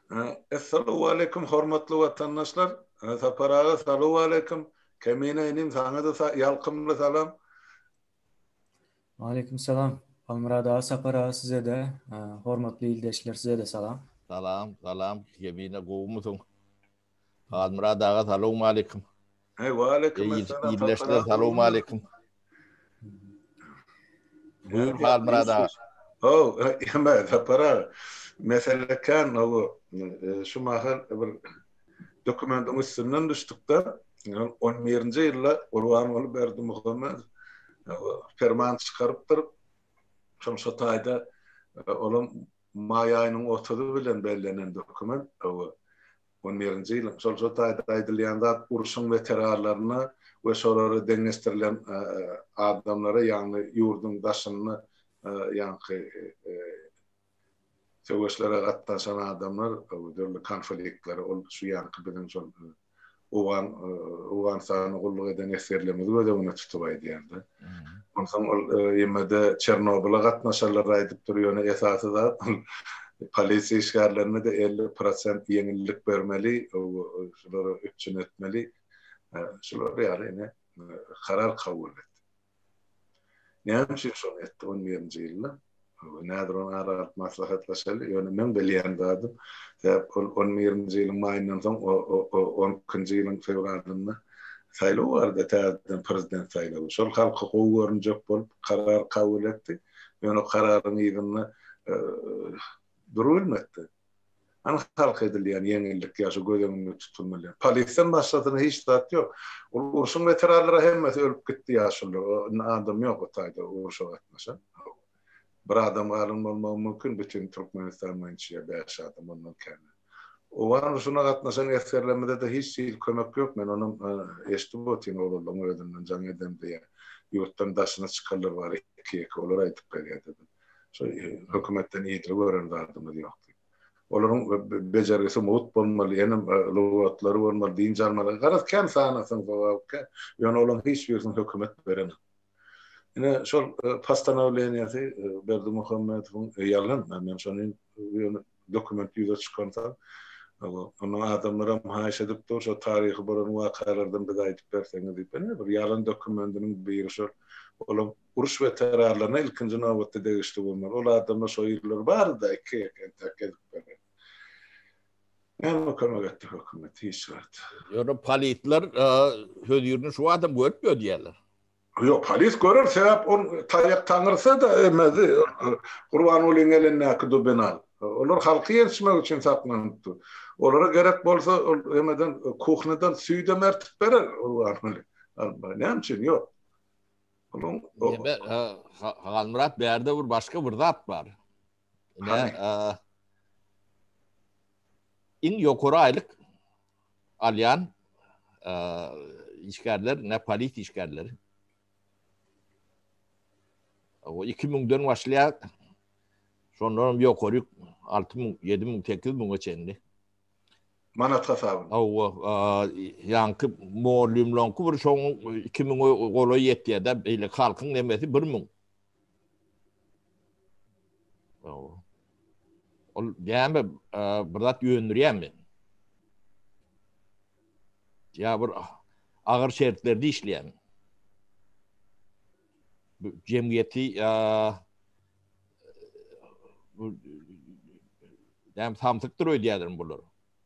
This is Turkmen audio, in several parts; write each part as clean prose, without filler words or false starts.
Esselamu aleyküm hormatly vatandaşlar. Saparağa salamu aleyküm. Kemine inim sana da yalkımlı salam. Aleyküm selam. Almurad ağa, Sapar ağa size de, hormatly ildeşler size de salam. Salam. Kemine kovumutun. Almurad ağa salamu aleyküm. Ve aleyküm selam. İldeşler salamu aleyküm. Buyur Almurad ağa. Ama Saparağa. Mesele kan o şu mahal bir dokümanın üstünden düştük da 11. yılla Urvan olup Berdi Muhammed ferman çıkarıptır. Şonşa taýda olam may aýynyň otury bilen bellenen dokument. 11-nji ýyl şonşa taýda aýdylýan zat uruşyň veteranlaryna we şolary deňestirilen adamlara ýani ýurdun daşyny ýanky söwüşlere gatnaşan adamlar dörli konfliktleri ol şu ýanky bilen şol Uwan sany gulluk eden eserlerimizi we de onu tutup aýdýardy. Ondan ýemede Çernobyla gatnaşanlar aýdyp durýar esasy da polisiýa işgärlerine de 50% ýeňillik bermeli, şolary üçin etmeli. Şolar ýaly karar kabul etdi. Näme üçin şonu etdi 11-nji ýylda? Näder onu arat maslahatlaşaly, ýöne men bilýän zady. 11-nji ýylyň maýyndan soň 10-njy ýylyň fevralynda saýlaw bardy, täzeden prezident saýlawy. Şol halky gowy görünjek bolup karar kabul etdi. Ýöne kararyň ýygyny durulmatdy. Ana halk edilýän ýeňillik ýaşy gözüňde tutulmaly. Polisiýa başlatyny hiç zat ýok. Uruşyň veteranlary hemmesi ölüp gitdi ýaşyly. Adam ýok o taýda uruşa gatnaşan. Bir adam galym bolmagy mümkin, bütün Türkmenistan maňçy 5 adam ondan kän. Owan şuna gatnaşan eskerlemede de hiç kömek ýok. Men onuň eşitip otyn oğlum ödünden jan edem diýe. Ýurtdan daşyna çykarlar bar, iki olar aýdyp berýärdi. Şo hökümetden ýetir gören adamlar ýok. Olaryň bejerisi mowut bolmaly, ýene lowatlary bolmaly, din jarmaly. Garaz kän sanasyň bowapka, ýöne olaň hiç birisini hökümet beren. Yine şol pastanawleniýasy Berdi Muhammedowyň ýalan, men şonu dokument ýüze çykansam, onuň adamlara haýyş edip dur, şo taryhy bolan wakalardan bir aýdyp berseňiz diýip, bir ýalan dokumentiniň biri şol. Olam uruş veteranlaryna ilkinji nowatda degişli bolmaly. Ol adamlar şo ýerler bar da iki takip beren. Näme kömek etdi hökümet hiç wagt. Ýöne politler höz ýürini şu adam görüp diýerler. Yok, polis görür, sebep on taýak taňyrsa da emedi. Qurban bolyň elenäki dubenal. Olar halky ýetişmek üçin saklanypdy. Olara gerek bolsa emeden kuhnadan süýde mertip berer. Näme üçin ýok. Almurat berde bir başka bir zat var. İn ýokary aýlyk alýan işgärler, ne polis işgärleri. O 2000'den başlayan sonra bir ýokary 6000, 7000, 8000 geçendi. Manat hasaby. Ýanky mollumlanky bir şoň 2000 gola ýetdi da beýle halkyň nemesi 1000. Ol ýa-da bir zat ýöndürýärmi? Ya bir agyr şertlerde işleýän. Cemiyeti dem samsyktır öýdýärdir bular.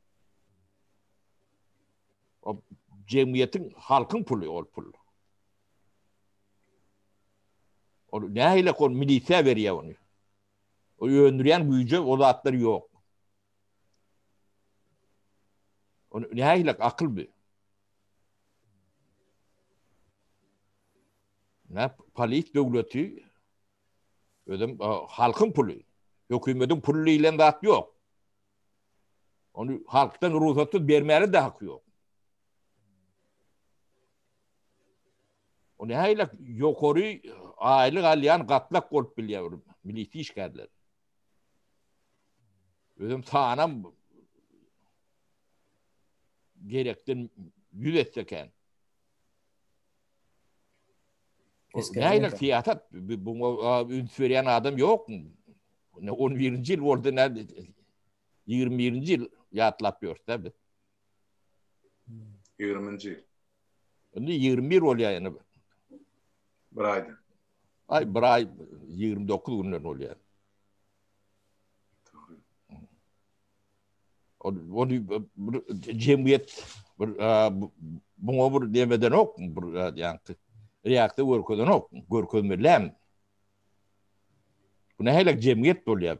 O cemiyetin halkın pulu ol pul. O nähile kon milisiýa berýär onu. O ýöndürýän güýje o zatlar ýok. Onu nähile akyl bir. Ne polis döwleti ödüm halkın pulu. Hökümetin pulu ile zat ýok. Onu halktan ruhsaty bermäli de haky ýok. O nähile ýokary aýlyk alýan gatlak bolup bilýär milisiýa işgärler. Özüm tanam gerekden 100 etseken. Nähile siýasat bu ünsürýän adam ýokmy? 11-nji ýyl boldy näde? 21-nji ýyl ýatlap ýördi. 20-nji ýyl. Indi 21 bolýar ýene. Bir aýda. Bir ay 29 günden bolýar. O cemiyet buňa bir demeden ok, bir ýa-ni reakty görkezden ok, görkezmelem. Bu nähele cemiyet bolýar.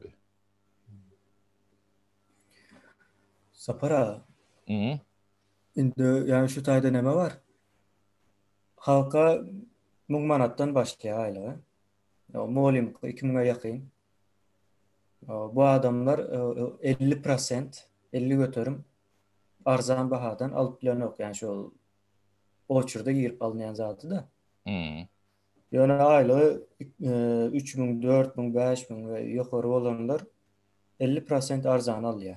Sapara. Indi yani şu taýda näme bar? Halka 1000 manatdan başlaýar aýlyga. Molim 2000'e ýakyn. Bu adamlar 50% 50 götürüm arzan bahadan alıp bilenok. Yani şu oçurda girip alınyan zatı da. Yani aylığı 3000, 4000, 5000 ve yukarı olanlar 50% arzan alıyor.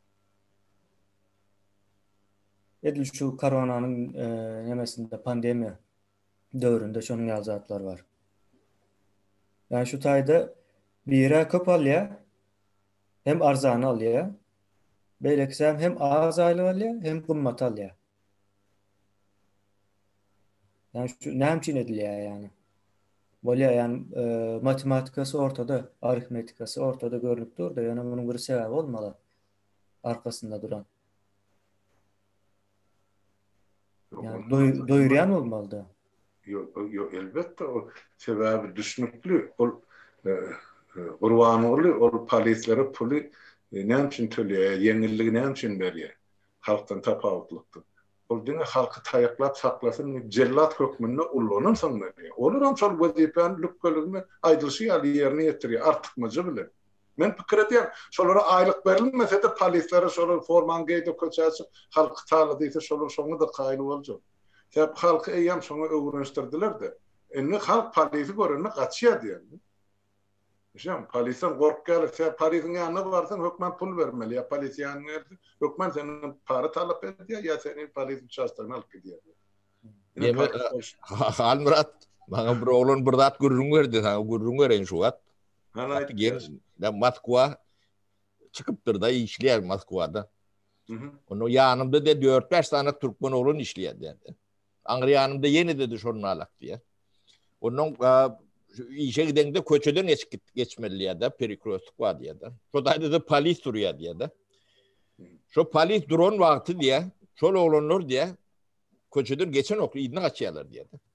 Edil şu koronanın nemesinde pandemi dövründe şonun yazatlar var. Yani şu taýda bire köp alıyor. Hem arzan alıyor. Beyleksem hem az aylı alıyor hem kımmat alıyor. Yani şu nämçin ediliyor yani. Böyle yani matematikası ortada, aritmetikası ortada görünüp dur da yani bunun bir sebebi olmalı. Arkasında duran. Yani doyurayan olmalı da. Yok elbette o sebebi düşnüklü. O urwanly o polislere pulu nämçin tölýär, ýeňilligi nämçin berýär. Halkdan tapawutlukdy. Ol diňe halky taýaklap saklasyn, jellat hökmünde ullanan soň berýär. Olaram şol wazipäni lükkeligini aýdylşy ýaly ýerine ýetirýär, artykmajy bilen. Men pikir edýär, şolara aýlyk berilmese de polislere şolar forman geýdi köçäsi, halky taladysa şolar şoňa da gaýly boljak. Sebäp halky eýem şoňa öwrenişdirdiler-de. Indi halk polisi görende gaçýar diýär. Şam polisiň gorkýaly, sen polisiň ýanyna barsan hökmen pul bermeli, ya polis ýanyna geldi, hökmen senden para talap edýär, ya seni polis çaşdyryna alyp gidýär. Halmurat, bana bir oğlan bir zat gürrün verdi, sana gürrün veren şu at. Moskva çıkıptır da işleyer Moskva'da. Onu yanımda da 4-5 tane Türkmen oğlan işleyer dedi. Angri yanımda yeni dedi şonun alak diye. Onun işe giden de köçeden geçmeli ya da perikloslik var diye de. Şu da polis duruyor diye de. Şu polis duran vakti diye, şol oğlanlar diye köçeden geçen oklu idna kaçıyorlar diye de.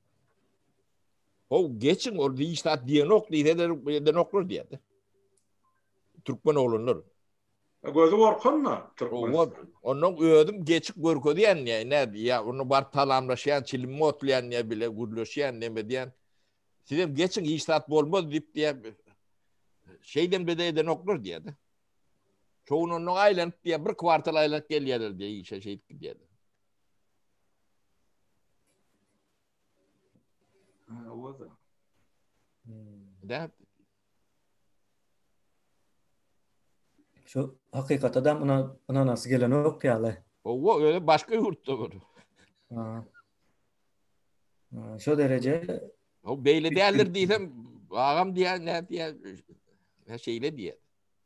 O geçin orada işte diye oklu diye oklu diye de. Türkmen oğlanlar. Gözü korkanma Türkmen. Onun ödüm geçik görkö diyen ne ya onu bar talamlaşan çilim otlayan ne bile gurlaşan ne diyen. Sizem geçin iştat bolmaz dip diye şeyden bedeyden okur diye de. Çoğunun aylanıp diye bir kvartal aylanıp gelýärler diye işe şey diye de. O da. Da Şu hakikat adam ona nasıl gelen ok ýaly. O öyle başka yurtta var. Şu derece o beyle değerler diysem ağam diye ne diye her şeyle diye.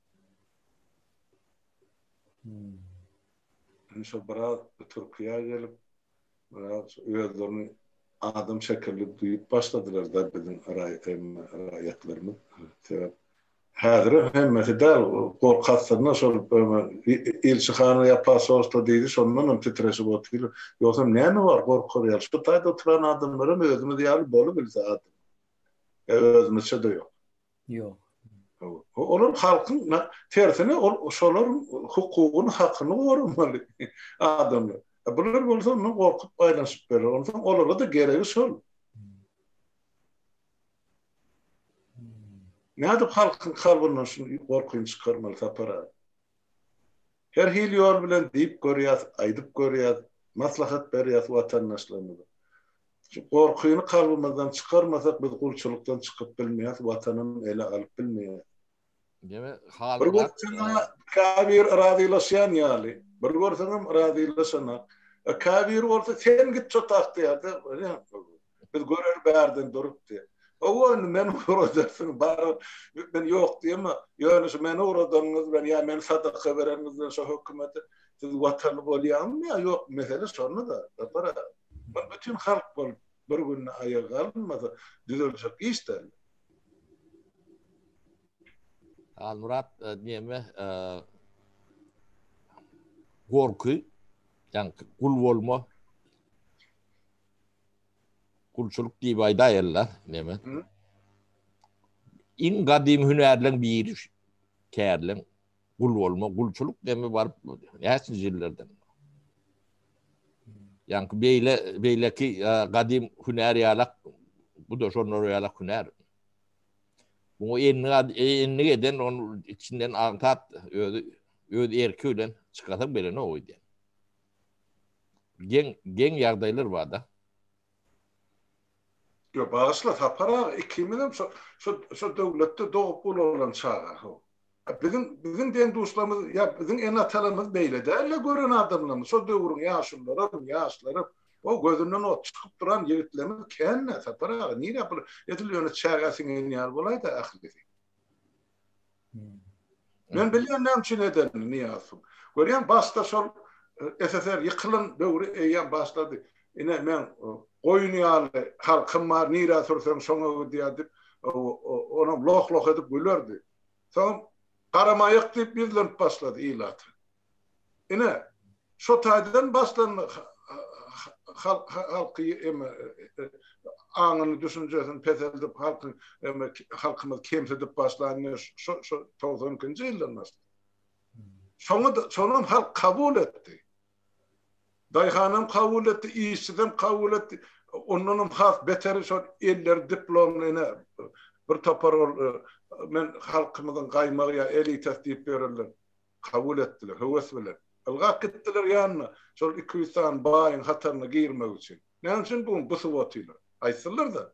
Şu biraz Türkiye'ye gelip biraz özlerini adam şekilli duyup başladılar da bizim arayetlerimiz. Häzir hemmeti däl gorkatsyna şol ilçihany ýapasy bolsa diýdi, şondan titreşip oturýar. Ýoksa näme bar gorkurýar? Şu taýda oturan adamlara özümiz ýaly bolup bilse adam. Özümizçe de ýok. Ýok. Olur halkyň tersine şolaryň hukugyny, hakyny goramaly adamlar. Bular bolsa onu gorkup aýlanşyp berer. Ondan olara da geregi şol. Näde halkyň kalbyny şunu gorkun çykarmaly tapara. Her hil ýol bilen diýip görýär, aýdyp görýär, maslahat berýär watandaşlarymyza. Şu gorkuny kalbymyzdan çykarmasak biz gulçulukdan çykyp bilmeýäs, watanyny ele alyp bilmeýäs. Deme Bir görseňe kabir radylaşýan ýaly. Bir görseňem radylaşana. Kabir bolsa sen git çotak diýär. Biz görer bärden durup diýär. O men uğraşacaksın. Ben yok diyeyim mi? Yani şu men uğradığınız ben ya men sadaka verenizden şu hükümete siz vatanlı bolýan ya yok mesele şonu da para. Bütün halk bol bir gün ayağa kalmasa düzelecek iş de. Murat diyeme gorku yani kul bolma kulçuluk diýip aýdaýarlar deme. İn gadim hünerlerin bir kärleň kul bolma kulçuluk deme bar näçe jillerden. Yani beyleki gadim hüner ýalak bu da şonlar ýalak hüner. Bu enni eden onun içinden antat öd erkülen çıkartan belene oydu. Gen ýagdaýlar bar da. Yo bağışla tapara 2000 şu devlette doğup olan çağa. Bizim den dostlarımız ya bizim en atalarımız beyle derle gören adamlarımız şu döwrüň ýaşlary o gözünden o çıkıp duran yiğitlerimiz kenne tapara niye yapılır? Yetilýär çağasyn en ýar bolayda ahli. Men bilýän näme neden niye asıl. Görýän başta şol SSR ýykylan döwrü eýän başlady. Ine men goýun ýaly halkym bar nira tursaň şoňa diýip onu loh edip gülerdi. Soň qaramaýyk diýip bizlen başlady ilat. Ine şo taýdan başlan halky aňyny düşünjesini peseldip halkymyz kemsedip başlanýar şo 90-njy ýyldan. Şoňa halk kabul etdi. Dayhanam kabul etti, iyisiden kabul etti. Onunun halk beteri şol eller diplomlarına bir topar men halkymyzyň gaýmagy elitas diýip berildi. Kabul etdiler, höwes bilen. Ilga gittiler ýanyna. Şol 200 tan baýyň hataryna girmek üçin. Näme üçin bu suwatylar? Aýtdylar da.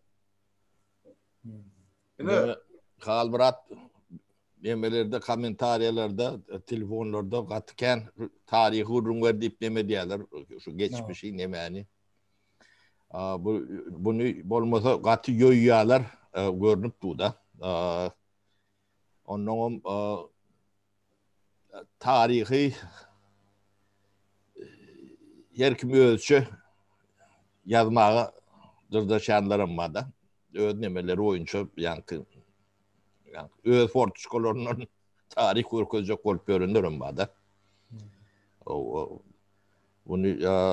Ine Murat demelerde, komentariyalarda, telefonlarda gatken tarihi urunlar dip neme diýerler, şu geçmişi nemeni. Bunu bolmasa gaty ýoýýarlar görnüp duda. Onun tarihi her kim özçe yazmağa dırdaşanlarım var da. Ödnemeleri oyuncu yankı öz fortuşkolorunun tarih kurkuzcak olup görünürüm bada. Bunu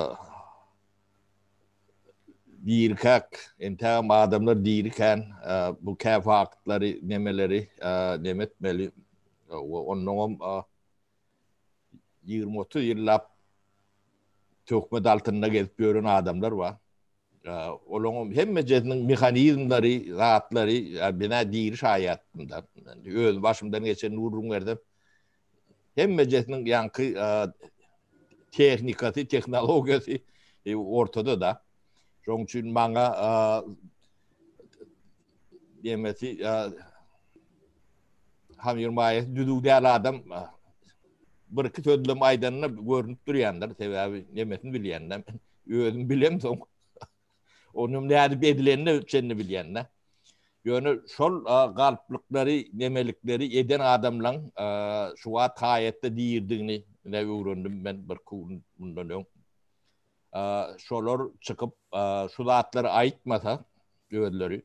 dirkak, entam adamlar dirken bu kefakları nemeleri nemetmeli. Onun 20-30 yıllap tökme daltında gezip görün adamlar var. Onun hem meclisinin mekanizmleri, rahatları bina diriş hayatında. Öz başımdan geçen urunlardan hem meclisinin yankı teknikası, teknolojisi ortada da. Şoň üçin maňa demesi hamyurmaýy düdügdäl adam bir-iki sözlem aýdanyna görünüp durýanlar, sebäbi nemesini bilýänler. Özüm bilem soň onun näde edilenini ölçenini bilýänler. Ýöne şol galplyklary, nemelikleri eden adamlaň şu wagt haýatda diýirdigini öwrendim ben bir kun bundan öň. Şolar çıkıp şu zatları aýtmasa öwelleri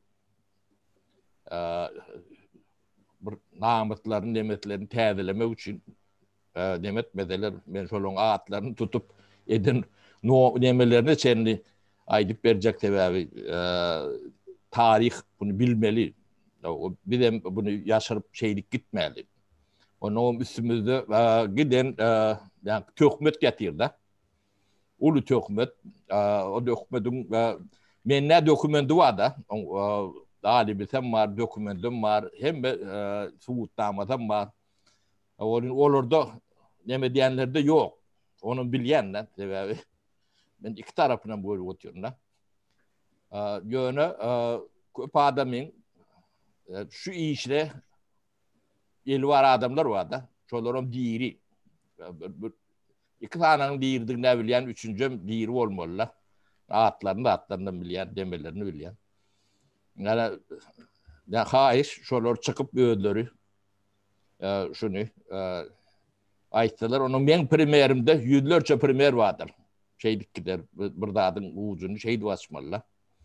bir namatlaryny, nemetlerini täzelemek üçin nemetmedeler. Men şolaryň atlaryny tutup eden nemelerini çenli aýdyp berjek sebäbi tarih bunu bilmeli. Bir de bunu yaşarıp şeylik gitmeli. Onun üstümüzde giden yani tökmet getirdi. Ulu tökmet, o tökmetin men ne dokumenti var da dalibisem var, dokumentim var, hem suğutlamadan var. Olurda neme diyenlerde yok. Onu bilyenler sebebi. Ben iki tarafından böyle oturuyorum da. Yöne köp adamın şu işle eli var adamlar var da. Çoğularım diri. İki tanenin dirdiğini bilen, üçüncü diri olmalılar. Atlarını bilen, demelerini bilen. Yani haýyş şolar çıkıp öýdleri şunu aýtdylar. Onun men premierimde ýüzlerçe premier bardyr. Şeydikler bir dadın ucunu şeydi açmalı.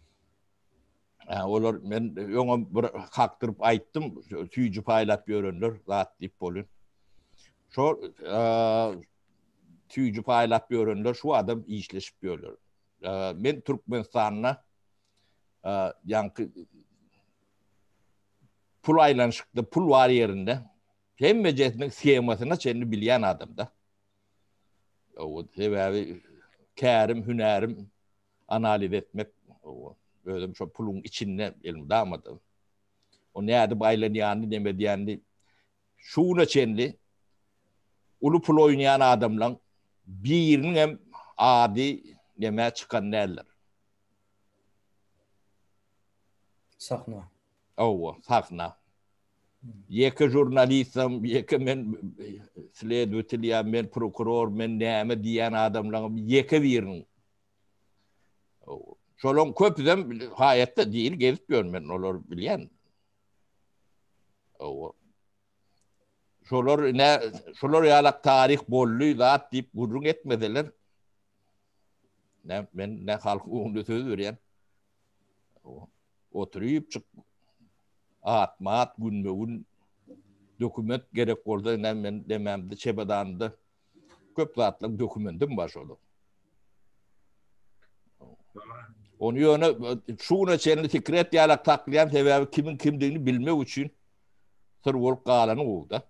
Olar men ýoňa bir hakdyryp aýtdym, tüýjü paýlap ýörenler, zat diýip bolun. Şo tüýjü paýlap ýörenler şu adam işleşip ýörler. Men Türkmenistanyna ýanky pul aýlanşykda pul var ýerinde hemme jetiniň schemasyna çenli bilýän adamda. O sebäbi kärim, hünerim analiz etmek, özüm şu pulun içinde elim damadı. O näde baýlanýandy, neme diýändi. Şuna çenli ulu pul oýnayan adamlaň biriniň hem ady neme çıkan näler. Sahna. Sahna. Yeke jurnalistim, yeke men следователь, men prokuror, men näme diýen adamlaryň yeke biriniň. Şolon köpüden haýatda diýil gezip görmen olar bilýän. Şolar ýalak taryh bolly zat diýip gurrun etmediler. Men halk öňünde söz berýän. Oturup çık atmat günmegün dokument gerek boldy. Men dememdi çebadanda köp zatlyk dokumentim bar şolda. Onu ýöne şuna çenli sekret ýalak taklýan sebäbi kimin kimdigini bilmek üçin sır bolup galany boldy.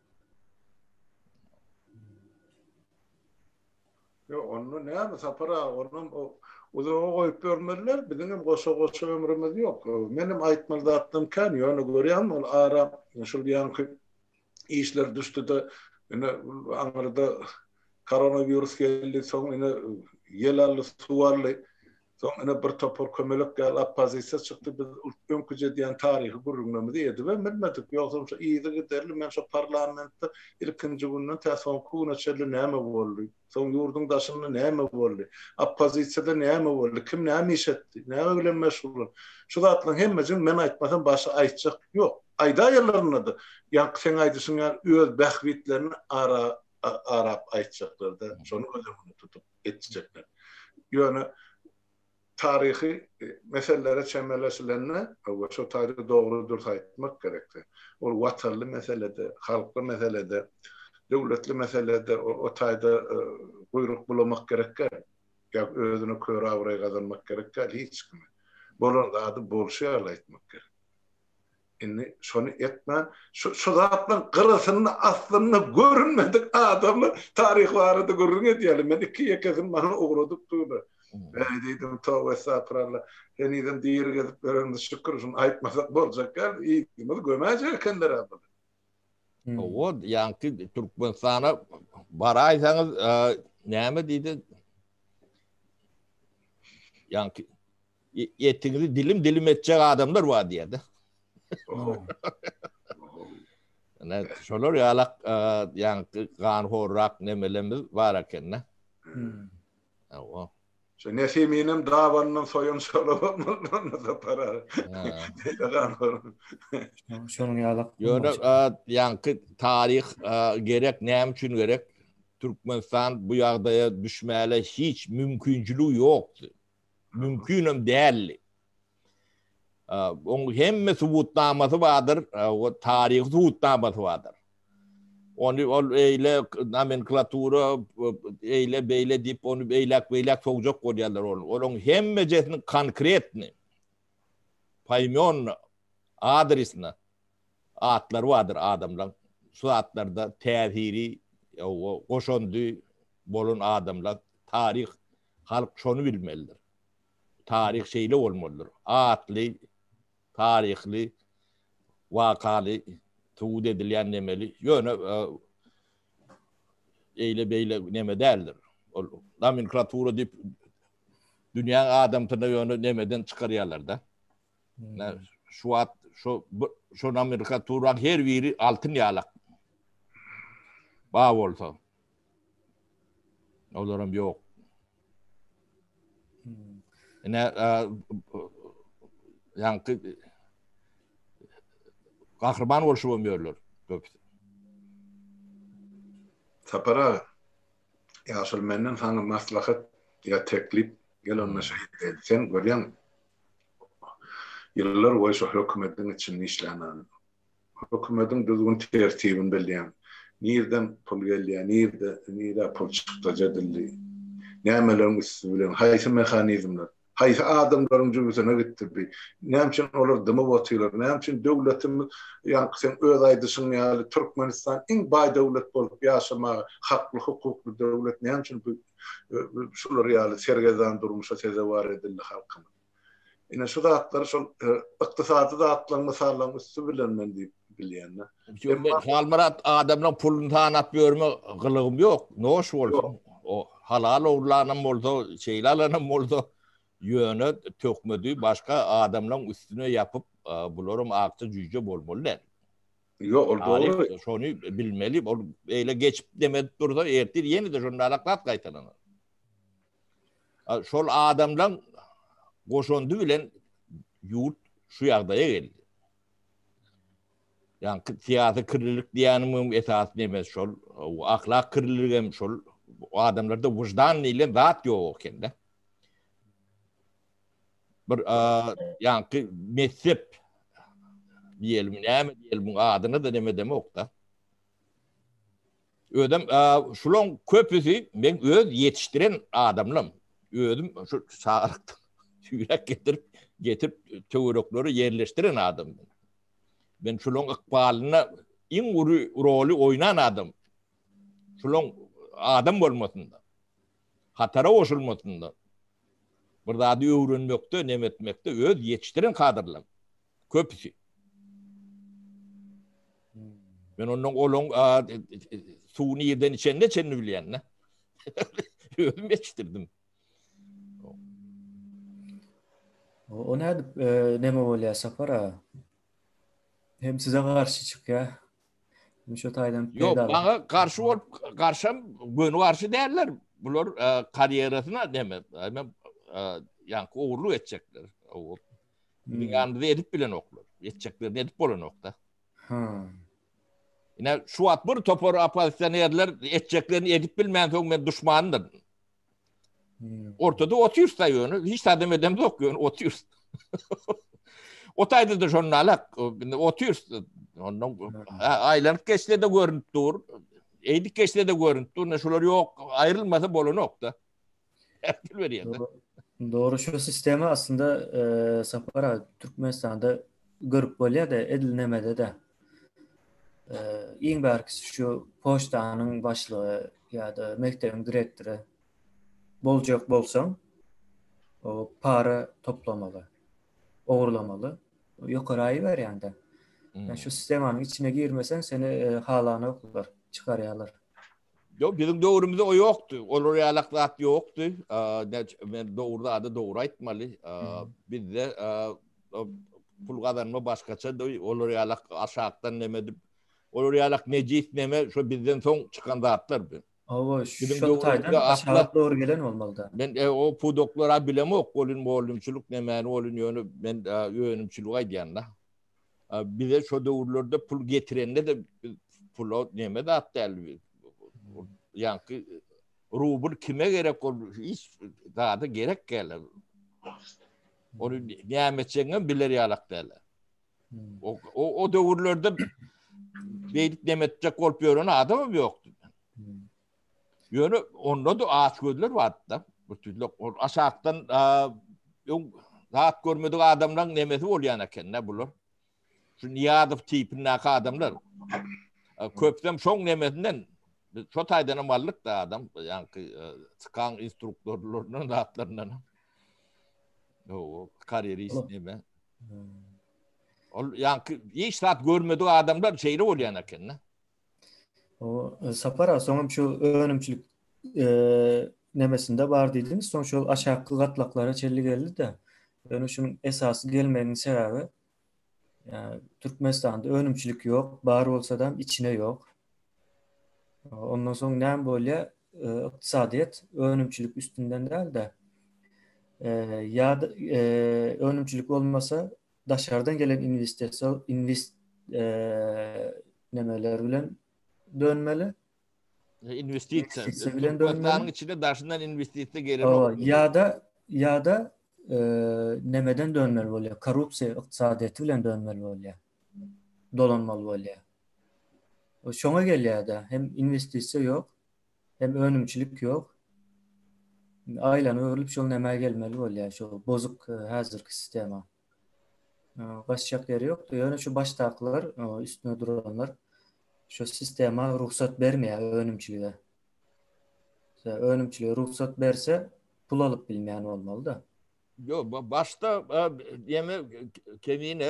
Yo, onu näme sapara, onun uzağa koyup görmediler. Bizim hem koşa ömrümüz yok. Benim aýtmaly zatym kan, ýöne görýän ol ara şol ýanky işler düşdi de aňyrda koronavirus geldi, soň ine ýelally suwarly, soň ine bir topar kömelek gel opozisiýa çykdy. Biz öňküje diýen taryhy gurrunlamy diýdi we bilmedik. Ýogsa şu ýygy giderli men şu parlamentde ilkinji günden täsawun kuna çelli näme boldy? Soň ýurdun daşynda näme boldy? Opozisiýada näme boldy? Kim näme iş etdi? Näme bilen meşgul? Şu zatlaryň hemmejin men aýtmasam başy aýtjak ýok. Aýda ýerlerinde ýanky sen aýdysyň öz bähwitlerini arap aýtjaklar da şonu özüne tutup etjekler. Ýöne tarihi meselelere çemberleşilenine, şu tarihi doğrudur aýtmak gerekli. O watarly meselede, halkly meselede, döwletli meselede o taýda buyruk bulamak gerekli. Ya özüne köre awray gazanmak gerekli hiç kim. Bolan zady bolşy aýtmak gerek. Inni şonu etmän, şu zatlaryň gyrsyny aslyny görünmedik adamy tarih barada görün edýäli. Men iki ýekesin bana ugradyp durdy. Dedim tawwa sapralla. Heniden diýir gezip berende şükür şun aýtmasak boljakar, ýymy gömäjek kenler abi. O ýanky Türkmenistana baraýsaňyz näme diýdi? Ýanky ýetiňizi dilim etjek adamlar bar diýdi. Şolar ýalak ýanky ganhorrak nemelemiz bar ekenne. Şu nefiminim davandan soyun şolabamdan da para. Şonun ýalak. Ýöne ýanky taryh gerek näme üçin gerek? Türkmenistan bu ýagdaýa düşmäle hiç mümkinçiligi ýokdy. Mümkinim däl. Onu hemme subutnamasy bardyr, o taryh subutnamasy bardyr. Onu eýle nomenklatura eýle beýle diýip onu beýlek soňjak bolýarlar onu. Onun hemme jetini konkretni paýmyon adresini atlary bardyr adamlar. Şu atlarda täsiri goşandy bolan adamlar taryh halk şonu bilmelidir. Taryh şeýle bolmalydyr. Atly, taryhly, wakaly tuğud edilýän nemeli. Ýöne eýle beýle neme däldir. Nomenklatura diýip dünýä adamtyna ýöne nemeden çykarýarlar da. Şu nomenklatura her biri altyn ýalak. Ba bolsa. Olaram ýok. yani kahraman oluşuyorlar. Sapara ýaşyl menden hangy maslahat ýa teklip gelende şey sen görýän ýyllar boýy şu hökümetiň içinde işlenen hökümetin düzgün tertibini belirleyen nereden pul gelýär nerede pul çykdyja dilli nämelerin üstü bilen haýsy mehanizmler haýsy adamlaryň jübüsine gitdi näçin olar dymy botylar näçin döwletimiz ýa sen öz aýdyşyň ýaly Türkmenistan iň baý döwlet bolup ýaşama hakly hukukly döwlet näçin şular ýaly sergezan durmuşa sezewar edildi halkyna. Ine şu zatlar şol ykdysady zatlaryň mysallaryň üstü bilen men diýip bilýän. Halmarat adamlaryň pulunu tanap berme gylygym ýok. Noş bolsun. O halal owlanan bolsa, şeýlalanan bolsa ýöne tökmedi başga adamlaryň üstüne ýapyp bularym akça jüýje bolmalylar. Ýok, ol şonu bilmeli. Ol eýle geçip demedip durda ertir ýene-de şonu alaqlat gaýtanan. Şol adamlaryň goşondy bilen ýurt şu ýagdaýa geldi. Yani siyasi kirlilik diýänim esas emes şol, ahlak kirlilik hem şol, o adamlarda vicdan ile zat ýok ekende. Bir yani mezhep diýelim, näme diýelim adyny da demedem okda. Ödem şulon köpüsi men öz yetiştiren adamlym. Özüm şu sağlıktan yürek getirip töwerekleri yerleştiren adam. Ben şulon ykbalyna iň rolü oynan adam. Şulon adam bolmasynda. Hatara oşulmasynda. Bir zady öwrenmekde, nemetmekde öz yetiştiren kadrlar. Köpüsi. Ben onun olon suwuny ýerden içende çenni bilýän. Özüm yetiştirdim. O näde neme bolýar Sapara? Hem size karşı çykýar. Şu taýdan peýda. Ýok, bana karşı bolup garşam göni garşı därler. Bular karýerasyna deme. Men ýa-ni owurluk etjekler. O ýa-ni edip bilen oklar. Etjekler edip bolan okda. Ine şu wagt bir topar opozisýonerler etjeklerini edip bilmän soň men düşmandyr. Ortada otursa ýöne, hiç adam edem ýok ýöne otur. O taýda da şonu alak, otur. Ondan aýlanyp geçse de görünüp dur. Eýdik geçse de görünüp dur. Şular ýok, aýrylmasa bolanokda. Erkil berýär. Doğru, şu sistemi aslında Sapara Türkmenistan'da görüp bolýar da edilemede de. Iň berkisi şu poçtanyň başlygy ýa-da mektebiň direktori boljak bolsaň o para toplamaly, owurlamaly, ýokary berýär. Yani şu sistemanyň içine girmesen seni halana oklar, çıkarýarlar. Yok, bizim doğrumuzda o yoktu. Olur ýalaklat yoktu. Men doğruda adı doğru aýtmaly. Bizde pul kazanma başkaça olur ýalak aşağıdan nemedip olur ýalak meclis neme şu bizden soň çıkan zatlar. Şu taýdan aşağı doğru gelen olmalı da. Ben o pudoklara bilemok, olumçuluk nemeni olun ýöne ben ýönümçülük aýdýanda. Bize şu döwürlerde pul getirende de pul neme datdy. Yani rubl kime gerek olur? Hiç daha da gerek gelir. Onu nimetçeğin bilir yalak derler. O döwürlerde beylik demetcek olup yören adam mı yoktu? Yönü onda da ağaç gözler vardı da. Aşağıdan rahat görmedik adamların nemeti oluyor eken ne bulur? Şu Niyadov tipindeki adamlar. Köptem şoň nemetinden şu taýdan amallyk da adam, yani çıkan instruktörlerinin rahatlarından. O kariyerist neme. Yani hiç rahat görmedik adamlar şeyle oluyor eken ne? O Sapara soňam şu önümçülük nemesinde bar diýdiniz. Soň şu aşağı gatlaklara çelli geldi de. Yani şunun esasy gelmenin sebebi yani Türkmenistan'da önümçülük yok, bar bolsa da içine yok. Ondan soň näme bolýar? Ykdysadyýet önümçülük üstünden däl de. Ýa-da önümçülük bolmasa daşardan gelen nemeler bilen dönmeli. İnvestisiya bilen Türkmenistan'ın dönmeli. içinde daşından investisiya gelir. Ya da nemeden dönmeli bolýar. Korrupsiya iqtisadiýaty bilen dönmeli bolýar. Dolanmaly bolýar. O şoňa gelýär-de. Hem investisiya ýok, hem önümçilik ýok. Aýlany örilip şol näme gelmeli bolýar, şol bozuk häzirki sistema. Başjak ýeri ýokdy. Ýöne şu başdaklar, üstüne duranlar şu sistema ruhsat bermeýär önümçilige. Önümçilige ruhsat berse pul alıp bilmeýän bolmaly-da. Yo, başta diyeme kemine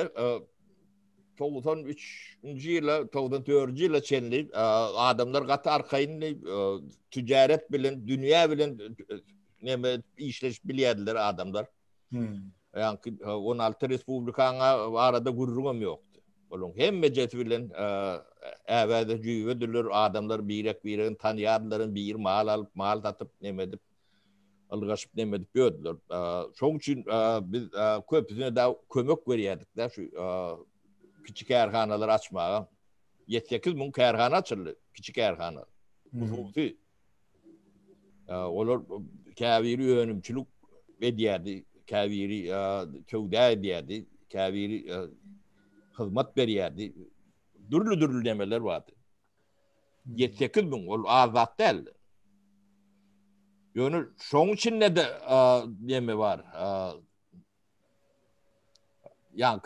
93-nji ýyla 94-nji ýyla çenli adamlar gaty arkaýynly ticaret bilen, dünýä bilen neme işleş bilýärdiler adamlar. Yani 16 respublikaňa arada gurrugam ýokdy. Olaň hemme jeti bilen äbäde jüýediler adamlar birek tanýarlaryň bir mal alyp mal tatyp nemedip algaşyp nemedip ýödüler. Şoň üçin biz köpüne de kömek berýärdik da şu kiçik erhanalar açmağa. 7-8 mun kerhana açyldy, kiçik erhana. Hususi. Olar käbiri önümçilik edýärdi, käbiri tövdä edýärdi, käbiri hyzmat berýärdi. Dürlü demeler vardı. 7-8 mun ol azat däl. Ýöne şoň üçin de deme var. Yani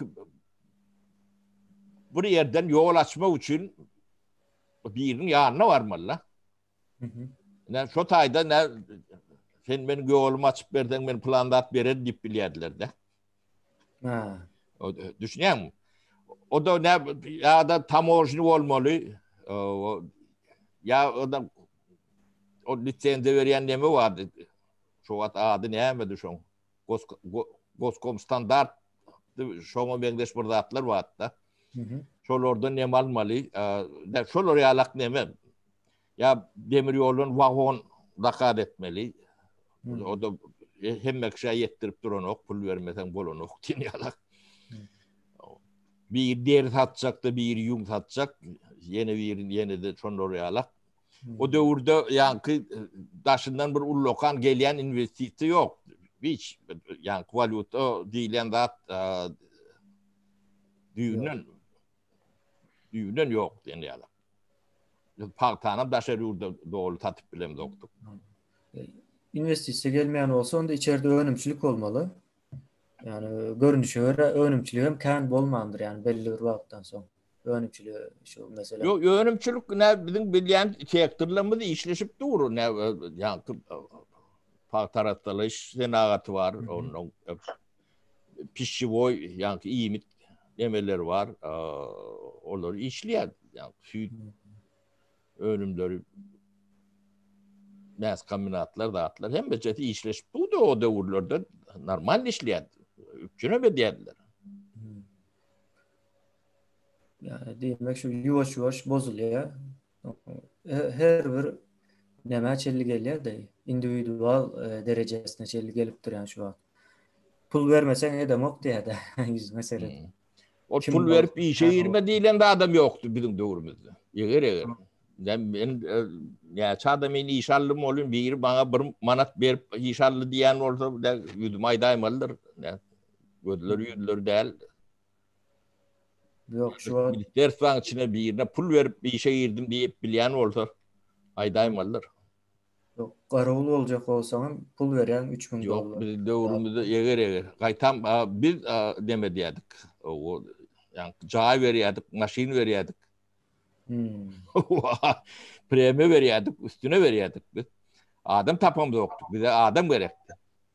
bu yerden yol açmak için birinin yanına varmalı. Ne şu tayda ne sen benim yolumu açıp verdin, ben plandat verir dip bilýärdiler de. Düşünýär mi? O da ne ya da tamojny bolmaly. Ya o da o lisensiýa berýän neme vardy? Şu wagt ady näme şoň? Goskom standart şoňa beňdeş bir zatlar bardy da. Şolardan neme almaly? Şolar ýalak neme? Ya demir ýolun wagon dakat etmeli. O da hemme kişi yettirip duranok, pul vermesen bolanok diýen ýalak. Bir deri satacak da bir yum satacak. Yeni de şolar ýalak. O döwürde ýanky daşyndan bir ullokan gelýän investisiýa ýok. Hiç yani valuta diýilen zat düýünden ýok diýen ýalar. Paktanam daşary ýurda dolu tatyp bilen doktor. İnvestisiýa gelmeýän bolsa onda içeride önümçilik bolmaly. Yani görünüşe göre önümçilik hem kän bolmandyr yani belli bir wagtdan soň. Önümçilik şu mesela. Yo önümçilik ne bizim bilýän sektorlarymyzda işleşip durur ne yani paktaratlyş senagaty var, onun pişivoy yani iýmit demeler var. Olar işleýär yani süýt önümleri näs kombinatlar dağıtlar hem beceti işleşip bu da o döwürlerde normal işleýär. Üçüne bedýärdiler. Yani demek şu yuvaş bozulýar. Her bir näme çelli gelýär de individual derejesine çelli gelipdir yani şu an. Pul vermesen edemok diýär-de yüz mesele. O pul verip işe girme diýilen de adam ýokdy bizim döwrümizde. Eger. Ben ya çadamyn iş alym bolun bir bana bir manat berip iş aldy diýen bolsa da ýüzüm aýdaymalydyr. Gödüler däl. Yok şu an Derswan içine birine pul verip bir işe girdim diýip bilýän bolsa aýdaymalydyr. Yok garawul boljak bolsaň pul berýän 3000 dollar. Yok biz döwrümizde eger gaýtam biz deme diýdik. O yani jaý berýärdik, maşin berýärdik. Premie veriyorduk, üstüne veriyorduk biz. Adam tapamız yoktu. Bize adam gerekti.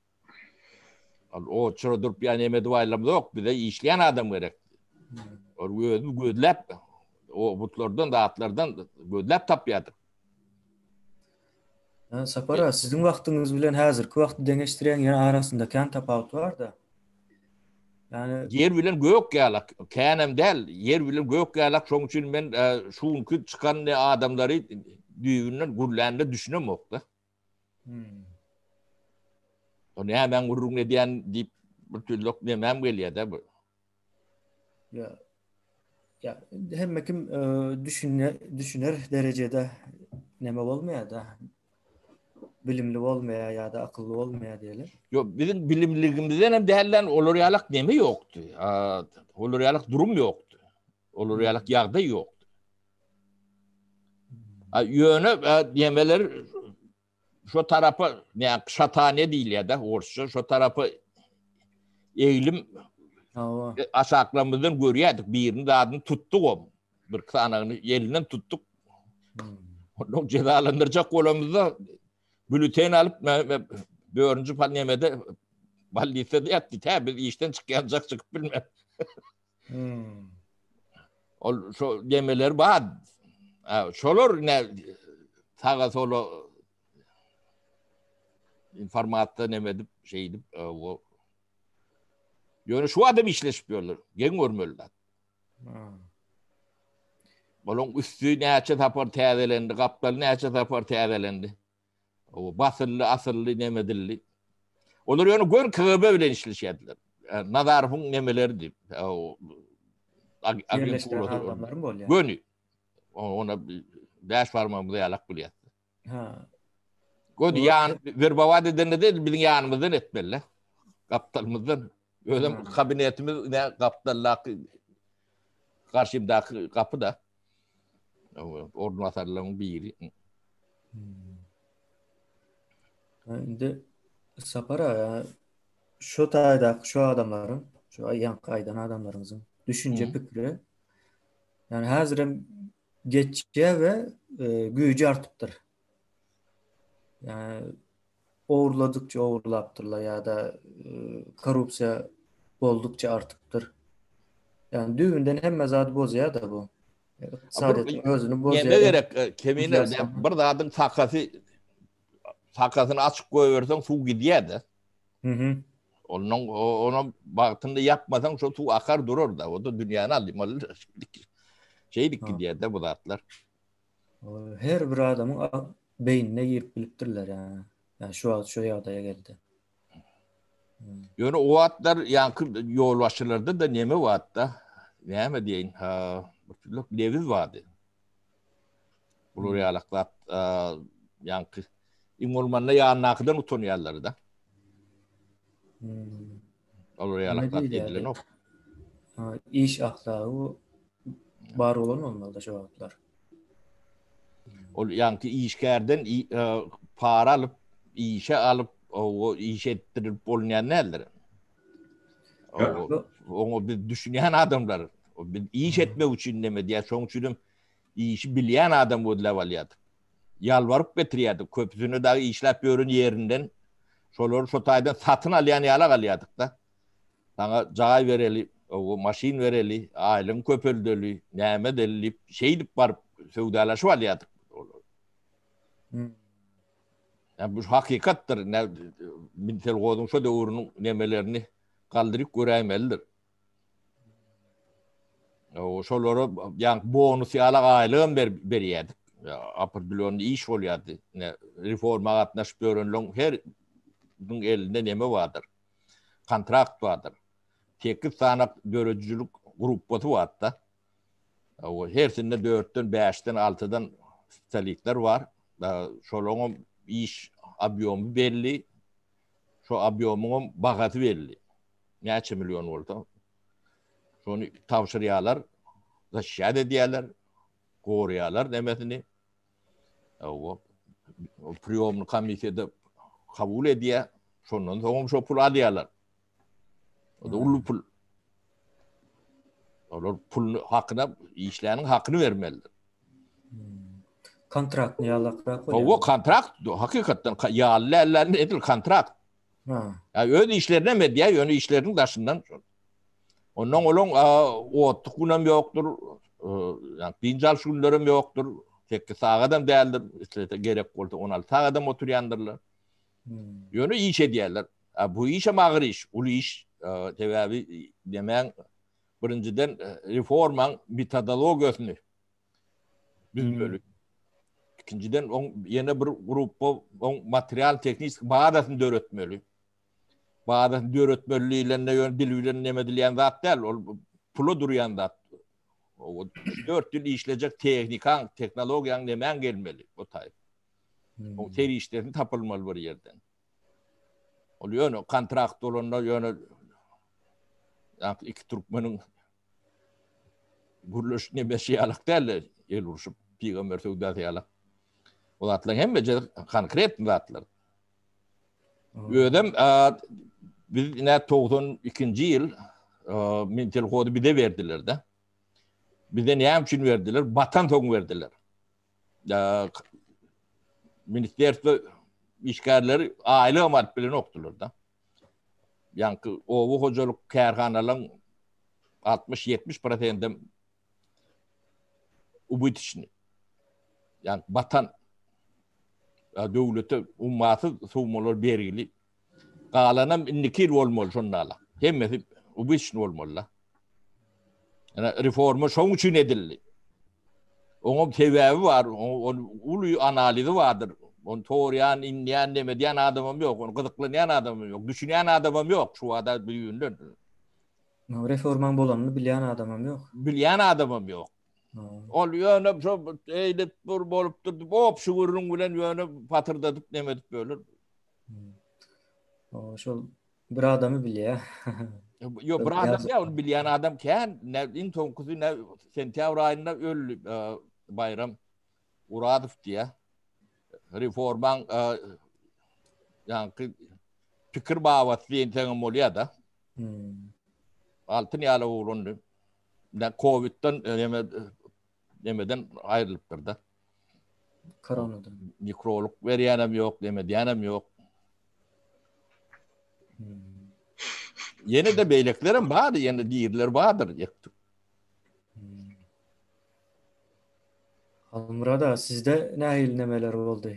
O çıra durup yani emedi vaylamız yok. Bize işleyen adam gerekti. O gödlep, o butlardan, dağıtlardan gödlep tapıyorduk. Sapara, sizin vaktiniz bilen hazırki wagty deňeşdirýän ýene arasynda kän tapawut bar da. Yani yer bilen gök ýalak, känem däl, yer bilen gök ýalak. Şoň üçin men şuňky çykan adamlary düýünden gurlanda düşünemokda. O näme gurrun edýän diýip bir türlük nemem gelýär da bu. Ya ya hem kim düşüner derecede neme olmaya da bilimli olmaya ya da akıllı olmaya diyelim. Yok, bizim bilimligimizden hem değerlen oluryalık neme yoktu. Oluryalık durum yoktu. Oluryalık yağda yoktu. Yönü yemeler şu tarafı yani şatane değil ya da orası şu tarafı eğilim aşağılarımızdan görüyorduk. Birini dağını tuttuk o. Bir kısanağını elinden tuttuk. Onu cezalandıracak olamızda bülten alıp dördüncü panemede ballise de yattı. Tabi işten çıkacak çıkıp bilmem. O şu yemeler var. Şolor ne sağa sola informatta nemedip şeydip o yönü şu adam işleşmiyorlar. Gen görmüyorlar. Onun üstü neçe tapar tezelendi, kaptal neçe tapar tezelendi. O basıllı, asıllı, nemedilli. Onlar yönü gör kığıbe bile işleşediler. Nazarfın nemelerdi. Yerleştiren adamların bol ya. Gönü. Ona beş parmağımıza yalak bile yattı. Gönü yan, bir baba dedene de bizim yanımızdan etmeli. Kaptalımızdan. Öyle kabinetimiz ne kaptallak karşımdaki kapıda. Ordinatörlerin biri. Şimdi sapara şu tayda şu adamların şu yan kaydan adamlarımızın düşünce fikri yani hazırım geççe ve gücü artıptır. Yani uğurladıkça uğurlaptırlar ya da korupsiya oldukça artıptır. Yani düğünden hem mezad bozuya da bu. Saadetin özünü bozuya. Ne gerek kemiğine bir dağın sakasını açık koyuversen su gidiyor da. Onun baktığında yapmasan şu su akar durur da. O da dünyanın alimalı şeylik gidiyor da bu dağıtlar. Her bir adamın beynine girip biliptirler yani. Yani şu yağdaya geldi. Yani o atlar yankı yol başlarında da neme var da. Neme diyeyim? Leviz vardı. Buraya alaklat yankı. İmolmanla yağınakıdan utanıyorlar da. Oraya alaklat edilen o. İş ahlakı var olan olmalı şu atlar. O yankı işkerden para alıp, işe alıp, o iş ettirip olmayan neler? Onu bir düşünen adamlar. O bir iş etme için demedi ya. Sonuçta işi bilen adam o levalyadı. Yalvarıp getiriyordu. Köprüsünü daha işlep görün yerinden. Şoları sotaydan satın alayan yalak alıyorduk da. Sana cay vereli, o maşin vereli, ailem köpüldölü, neme delilip, şeydip varıp sevdalaşıp alıyorduk. Yani bu hakikattir. Bintel koydum şu devrinin nemelerini kaldırıp göremelidir. O şoları yani bonus yalak ailem veriyordu. Apırdılığında iş oluyordu. Reforma katnaşıp görünlüğün her elinde neme vardır. Kontrakt vardır. 8 tane görücülük grupları var da. Hersinde 4'ten, 5'ten, 6'dan stalikler var. Şolağın iş abiyomu belli. Şu abiyomun bakatı belli. Neçe milyon oldu. Şunu tavşırıyorlar. Taşıyad ediyorlar. Koruyorlar demesini. O priyomlu komitede kabul ediyor. Sonunda sonra şu pul alıyorlar. O da ulu pul. Onlar pul hakkına, işlerinin hakkını vermelidir. Kontrakt ne yalakra koyuyor? O kontrakt, hakikaten yağlı ellerine edilir kontrakt. Yani öyle işlerine mi diye, öyle işlerinin dışından. Ondan olan o tukunam yoktur. Yani bincal şunlarım yoktur. Tek sağadan değerler. İşte gerek oldu. 16 sağadan oturuyandırlar. Yönü iş ediyorlar. Bu işe mağır iş. Ulu iş. Tevabi demeyen birinciden reforman metodolojisini düzmeli. İkinciden yeni bir grup materyal teknik bağdasını öğretmeli. Bağdasını öğretmeliyle diliyle nemedileyen zat değil. pulu duruyan da o 4 yıl işleyecek teknikan, teknolojiyan nemen gelmeli o tayip. O teri işlerini tapılmalı bir yerden. Oluyor no kontrakt olanlar yani iki Türkmenin gurluş ne beşi alak derler el uruşup peygamber sögdati alak. O atlar hem de konkret zatlar. Ödem biz ne 92. yıl mental kodu bir de verdiler de. Bize ne için verdiler? Batan toğun verdiler. Ministerstvo işgalleri aile amaret bilen oktular da. Yani o hocalık kârhanaların 60-70% ubut işini. Yani batan devlete ummatı soğumalar berili. Kalanam indikir olmalı şunlarla. Hemmeti ubut işini olmalı. Yani reformu şoň üçin edildi. Onun sebebi var, onun ulu analizi vardır. Onun toğrayan, inleyen, demediyen adamım yok, onu gıdıklayan adamım yok, düşünen adamım yok şu anda büyüğünden. Reforman bolanını bilen adamım yok. Bilen adamım yok. Oluyor ne şu eylip bolup durdu, hop şu vurun bilen yönü patırdadıp demedik böyle. O şol bir adamı biliyor. Yok bir adam ya onu bilen adam ken ne in tonkuzu ne sentyabr ayında öldü Bayram Uradov diye reforman yani fikir bavat diyen oluyor da altın yala uğrundu. Ne Covid'den demeden ayrılıptır da. Koronadan. Mikroluk veriyenem yok, demediyenem yok. Yine de beyleklerim vardı, yine değiller vardır. Almurada sizde ne nemeler oldu?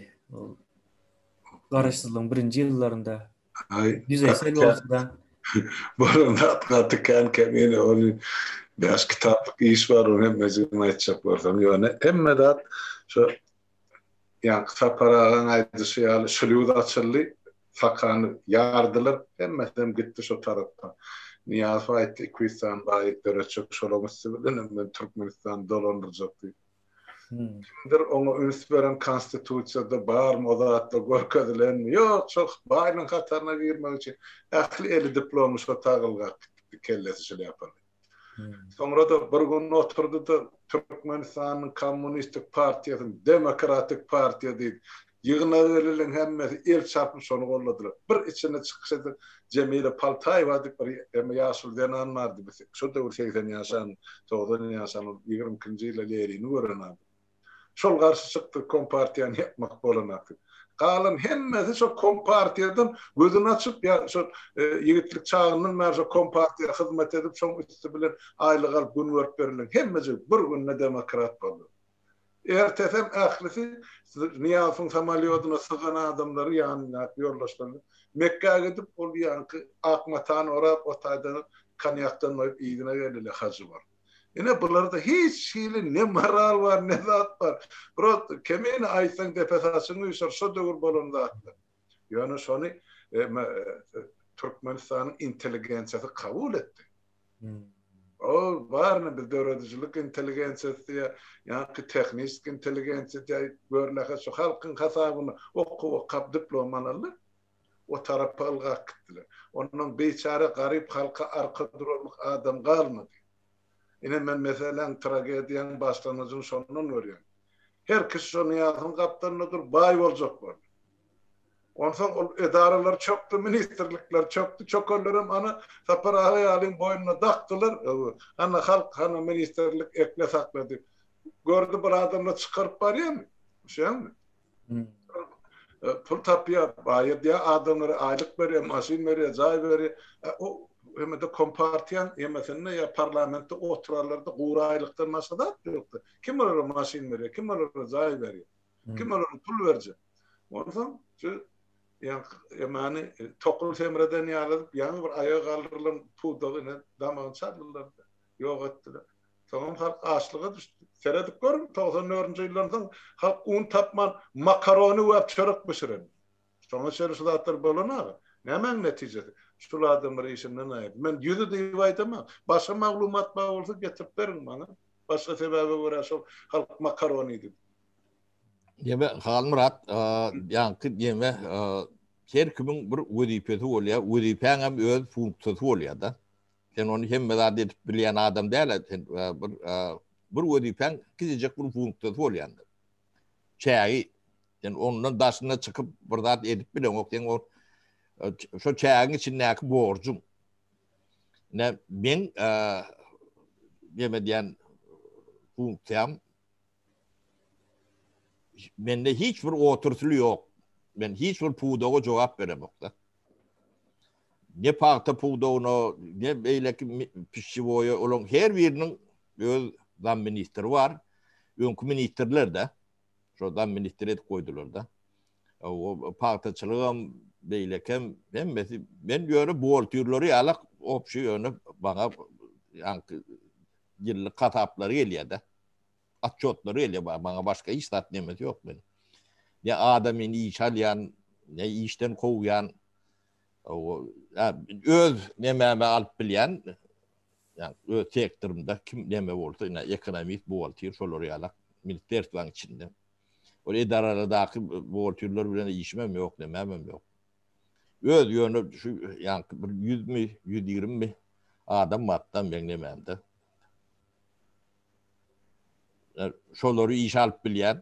Barışçılığın birinci yıllarında. Yüzeysel olsa da. Barında atkatıken kemine onun biraz kitaplık iş var onu hem mezun edecek vardım. Yani hem medat şu yani kısa parağın aydısı yani şuluydu açıldı fakanı yardılar hem gitti şu taraftan. Niyaz var etti Kuysan bayit dörçük şolamışsı bilen Türkmenistan dolandıracaktı. Kimdir onu üns veren konstitutsiyada bar modatta gorkadilen yok çok bayının katarına girmek için akli eli diplomu şu tağılga kellesi şöyle yapar. Sonra da bir gün oturdu da Türkmenistan'ın Komünistik Partiyası'nın Demokratik Partiya deyip yığına verilen hemmesi el çarpıp sonu kolladılar. Bir içine çıkışıdır Cemile Paltayeva deyip bir yaşıl denan vardı. Şu da 80 yaşan, 90 yaşan 20. yıla lerini gören şol karşı çıktı Kompartiyan yapmak bolanaktı. Kalan hemmesi şu Kompartiyadan gözünü açıp ya şu yigitlik çağının merce Kompartiya hizmet edip şu üstü bilen aylık alıp gün verip verilen hemmesi bir günle demokrat oldu. Ertesem ahlisi Niyaz'ın samaliyoduna sığan adamları yanına yollaşlarını Mekke'ye gidip ol yankı akmatan orap otaydan kanyaktan oyup iyidine gelili hacı var. Yine bunlarda hiç şeyle ne moral var ne zat var. Bro kemine aysan defasını yusur şu dögür bolunda attı. Yani şunu Türkmenistan'ın inteligenciyası kabul etti. O var ne bir dördücülük inteligenciyası yani teknik inteligenciyası görülüğe şu halkın hesabını okuyup diplomalarla o tarafa ılgak gittiler. Onun beçare garip halka arka duruluk adam kalmadı. Yine ben mesela tragediyanın başlanıcının sonunun görüyorum. Herkes şu Niyaz'ın kaptanıdır, bay olacak var. Ondan idareler çoktu, ministerlikler çoktu, çok olurum ana sapara hayalin boynuna taktılar. Ana halk, ana ministerlik ekle sakladı. Gördü bir adamla çıkarıp var ya mı? Şey mi? Pul tapıya, bayır diye adamlara aylık veriyor, masin veriyor, zay veriyor. O hem de Kompartiyan yemesinde ya parlamentte oturarlarda uğraylıktan masada yoktu. Kim olur masin veriyor, kim olur zay veriyor, kim olur pul verecek. Ondan şu yani tokul semreden yalıp yani bir ayağa kaldırılan pudağını damağın sardılar. Yok ettiler. Tamam halk açlığa düştü. Seyredip görün 94. yıllardan halk un tapman makaronu ve çörek pişiren. Sonra şöyle sudatlar bolana. Ne hemen neticesi? Şol adamlar işinden aýdy. Men ýüzü diýip aýdamam. Başga maglumat bar bolsa getirip berin bana. Başga sebäbe görä şol halk makaroni diýip. Yeme Halmurat yankı yeme her kimin bir wezipesi bolýar. Wezipeň hem öz funksiyasy bolýar da. Sen onu hem zat edip bilýän adam däl, bir wezipeň kizejek bir funksiyasy bolýar. Çägi, sen ondan daşyna çykyp bir zat edip bilen okden o şu çägiň içindäki borjum. Ne men yeme diýen funksiyam mende hiç bir oturtulu yok. Ben hiç bir puğdağa cevap veremem. Ne parta puğdağına, ne beyleki pişçivoya olan her birinin öz zam ministeri var. Önkü ministerler de, şu zam ministeri koydular da. O partaçılığım beylekem, ben göre bol türleri alak, opşu yönü bana yıllık katapları geliyor da. Atçotları geliyor bana başka hiç tat nemeti yok benim. Ne adamın iş alyan, ne işten kovuyan, öz nememe alıp bilen, yani öz sektörümde kim neme olsa, yine ekonomik buhaltır, şolları alak, ministerstvan içinde. O idaradaki buhaltırlar bilen işmem yok, nememem yok. Öz yönü şu, yani 100 mi, 120 mi adam mattan ben nememde. Şolary iş alıp bilýän,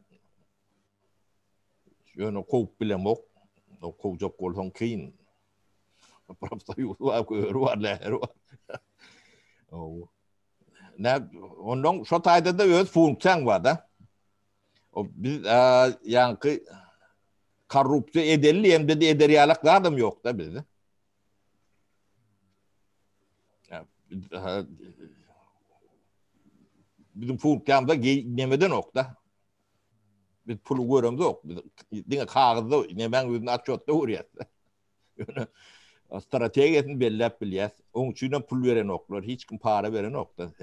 ýöne kowup bilemok, o kowjak bolsaň kyn. Propsa ýurwa var. Ondan şo taýda da öz funksiýaň bar da. O biz ýanky korrupsiýa edelli hemde de ederýalak adam ýok da bizde. Bizim funksiyamda nemeden ok da. Biz pulu göremiz ok. Dine kağızda nemen özünü atçotda uğrayat. Strategiyasını bellep bilyas. Onun için pul veren oklar. Hiç kim para veren ok da.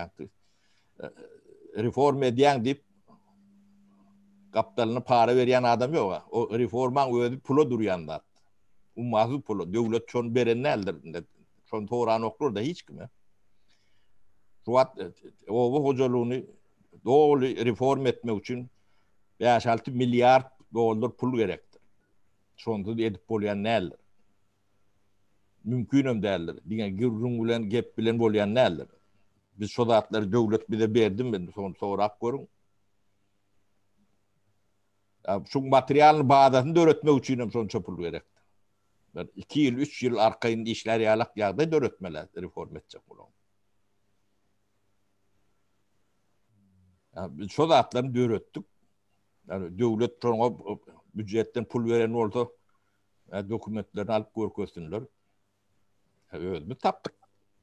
Reform ediyen deyip kapitalına para veren adam yok. O reforman özü pula duruyanlar. Ummazı pulu. Devlet çon veren neldir? Çon toğran oklar da hiç kim. Ruat o hocaluğunu doğru reform etmek için 5-6 milyar dolar pul gerektir. Sonunda edip bolyan neler? Mümkünüm derler. Diye gürrün bilen gep bilen bolyan neler? Biz sodatları devlet bize verdim ben sonra görün. Şu materyalın bağdatını öğretmek için son pul gerektir. 2 yıl 3 yıl arkayın işleri yalak yağda öğretmeler reform edecek olan. Yani biz sodatlarını öğrettik. Yani devlet sonra büdjetten pul veren oldu. Dokumentlerini alıp görkösünler. Özümüz taptık.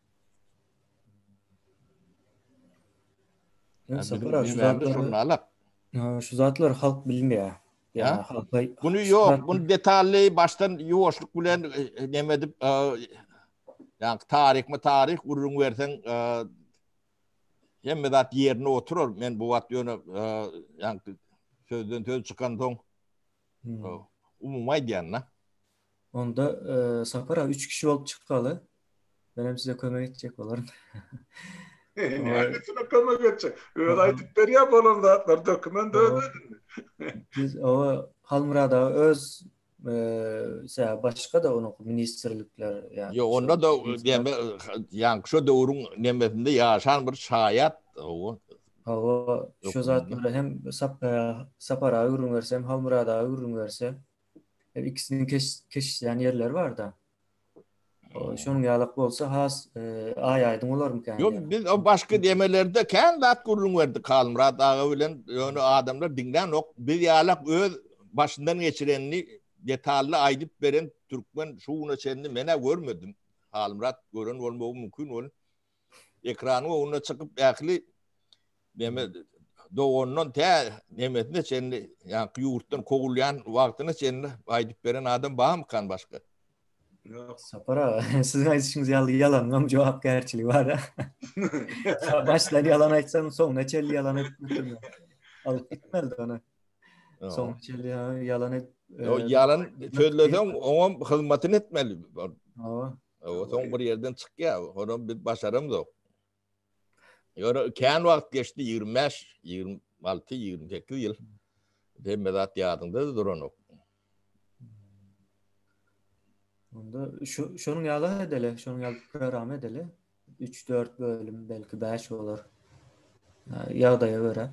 Şu zatlar halk bilmiyor. Yani bunu yok. Bunu detalli baştan yuvaşlık bilen demedip yani tarih urun versen hem de yerine oturur. Ben bu vat yönü yani sözden söz çıkan ton umumay diyen na. Onda Sapara 3 kişi olup çıkalı. Benim size kömek edecek olarım. Neresine kömek edecek? Öyle aytıp veriyor bolon zatlar doküment ödedin. Biz o Halmurada öz başka da onun ministerlikler yani. Yo onda da yani şu doğrun nemesinde yaşayan bir şayet o. O şu zatları hem Sapara ürün verse hem Halmurada ürün verse ikisinin keşişleyen yerler var da. Şunun yalık olsa has aydın olur mu kendi? Yok biz o başka demelerde kendi at kurulun verdik Halmurad ağa bilen yani adamlar dinlen ok bir yalık öz başından geçirenini detallı aydıp veren Türkmen şuuna çenini mene görmedim. Halmurad gören olma mümkün ol. Ekranı ona çıkıp akli deme doğunun te nemesinde çenini yani yurttan kovulayan vaktine çenini aydıp veren adam bağım kan başka. Sapara, sizin ayışınız yalan ama cevap gerçiliği var. Baştan yalan aytsan sonuna çelli yalan etmedin. Alıp gitmedi ona. Sonuna çelli yalan et. O yalan söylesen ona hizmetini etmeli. O son bir yerden çıkıyor. Onun bir başarım yok. Kendi vakit geçti 25, 26, 28 yıl. Demedat yadında da duran o. Onda şunun ýaly edele, şunun ýaly program edele. 3-4 bölüm, belki 5 bolar. Ýagdaýa görä.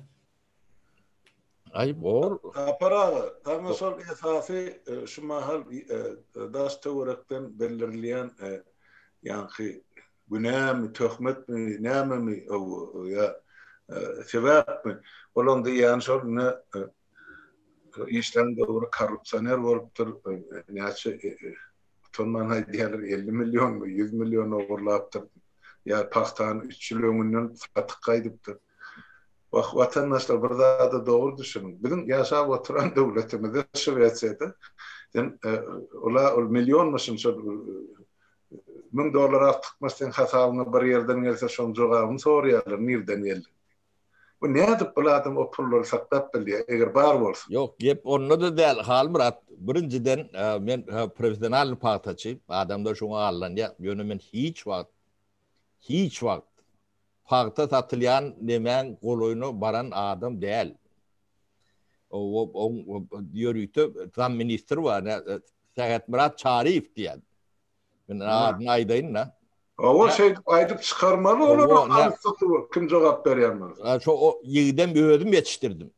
Ay bor. Para, tamam sol esası şu mahal das teorekten belirleyen yani günahı, töhmet mi, näme mi o ya sebep mi? Olan da yani sol ne işlerinde doğru korrupsiyoner varıptır. Näçe tonman haydiyalar 50 milyon mu 100 milyon uğurlaptır. Ya paxtan 3 ýylyndan satyk gaýdypdyr. Bak vatandaşlar burada da doğru düşünün. Bizim yaşap oturan devletimizde Şveçya'da ola milyon musun $1000 artykmasdan hasabına bir yerden gelse şonu jogabını soraýarlar nereden geldi. Bu ne edip bu adam o pulları saklap bilýär eger bar bolsa. Yok gep onu da değil. Hal Murat birinciden men profesional paxtaçy adamda şoňa allanýa ýönemen hiç wagt paxta satylýan nemen goloyunu baran adam däl. O ýörüýte tam ministr var, Serhat Murat Çarif diýär. Men adyny aýdaýyn. O şey aýdyp çykarmaly olar, kim jogap berýär? Şo o ýigiden özüm ýetişdirdim.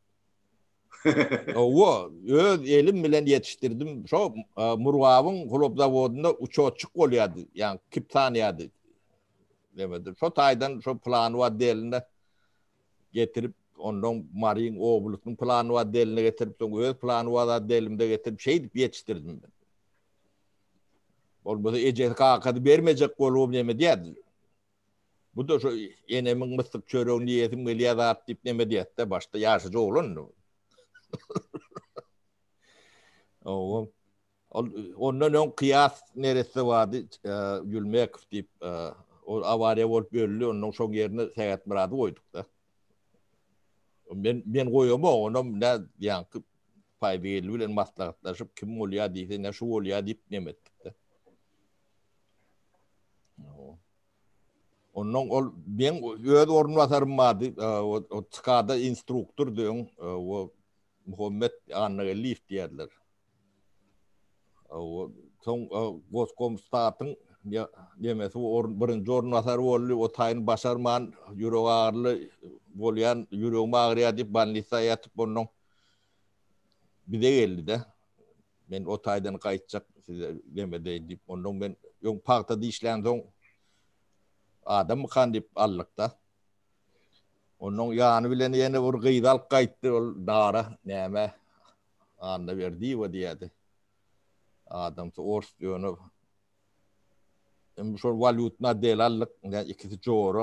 O öz elim bilen ýetişdirdim. Şo Murgawyň Kulop zawodunda uçoçuk bolýardy, ýani kiptanýady. Demedim. Şo taýdan şo plan wa deline getirip ondan Marin Oblut'un plan wa deline getirip soň öz plan wa delimde getirip şey dip ýetişdirdim ben. Bolmasa eje kakady bermejek bolub neme diýdi. Bu da şo enemin mıstık çöreğini niyetim gelýär dip neme diýdi başda ýaşy oğlun. Ondan on kıyas neresi vardı Gülmekov deyip o avariya bolup bölüldü onun şoň ýerine Serhat Murat'y koyduk da. Ben koyuyorum onu ne yankı pay belli bilen maslahatlaşıp kim bolýar diýse ne şu bolýar deyip nemetdik de. Onun ol ben öz ornwasarym vardy o çıkada instruktor diýen o Muhammed Anagelief diýerler. O soň Goskomstat'ın demesi birinji ornwasary boldy, o taýyn başarman ýüregi ağırly bolýan ýüregim ağrýar diýip banlisa ýatyp onuň bize geldi de. Men o taýdan gaýtjak size demede diýip onuň men ýöň paxtada işlän soň adam kan diýip allykda. Onuň ýany bilen ýene bir gyýdalyk gaýtdy ol dara näme anda berdi we diýdi. Adam ors ýöne şol valutna delallyk ikisi joro.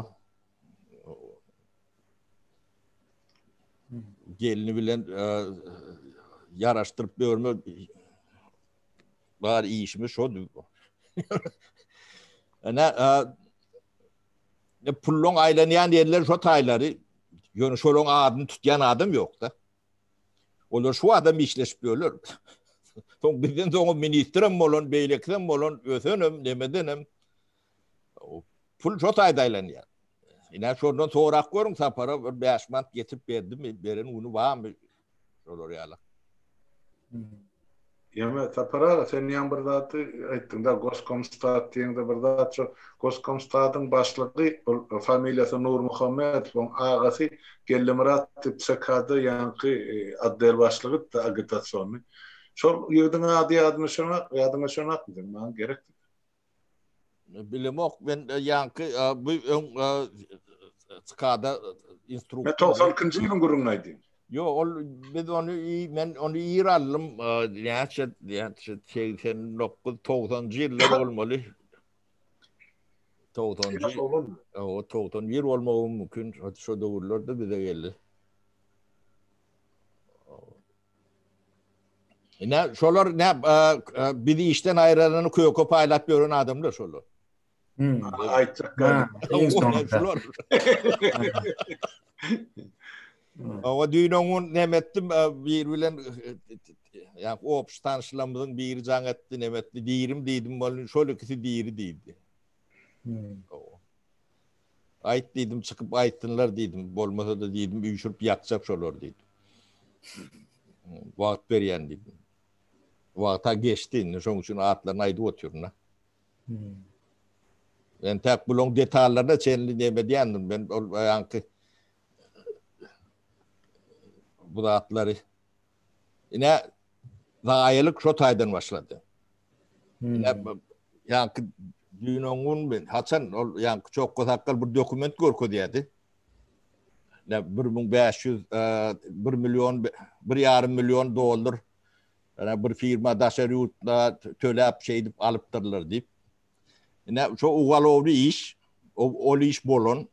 Gelini bilen yaraşdırıp görme bar işimi şodu. Ana pullon aýlanýan ýerler şo taýlary ýöne şolon adyny tutýan adam ýok da. Olar şu adam işleşip öler. Soň bizden soň ministrim bolan, beýlekden bolan ösenem demedenem. Pul şo taýda aýlanýar. Ina şondan sorak görüň sapara bir 5 mant getirip berdim, beren uny barmy? Şolar ýaly. Ýa-da sapara sen ýan bir zatı aýtdyň da Goskomstat diýende bir zat şu Goskomstat'yň başlygy familiýasy Nur Muhammed, soň agasy Gellimurat Tipsekady ýanky adder başlygy da agitasiýony. Şol ýerden adyny şoňa maňa gerek. Bilemok ben ýanky bu çıkada instruktor. 90-njy ýylyň gurulnaýdy. Yo ol biz onu men onu ýyralym ýa-da 89-90-njy ýyllar bolmaly. 90-njy. O 90 ýyl bolmagy mümkin. Şo döwürlerde bize geldi. Ne şolar ne bizi işten aýranyny köýke paýlap beren adamlar şolar. Aýtjak. Ama düýnüň nemetdim bir bilen yani o tanışılamızın biri zanettin emetli diýdim bolun şolukisi diýri diýdi. Ait diýdim çıkıp aýtdynlar diýdim bolmasa da diýdim üýşürüp ýakjak şolar diýdim. Wagt berýän diýdim. Wagta geçti, şoň üçin atlaryny aýdyp oturna. Ben tek bulun detallarına çenli demediyandım. Ben yankı bu da atları yine zayilik şu taydan başladı. Yine yankı dünonun ben Hasan yankı çok kozakkal bir dokument görkü diyedi. Ne 1500 1 milyon 1,5 milyon dolar yani bir firma daşar yurtla tölep şey edip alıptırlar deyip. Ne şu ugalovlu iş, o iş bolon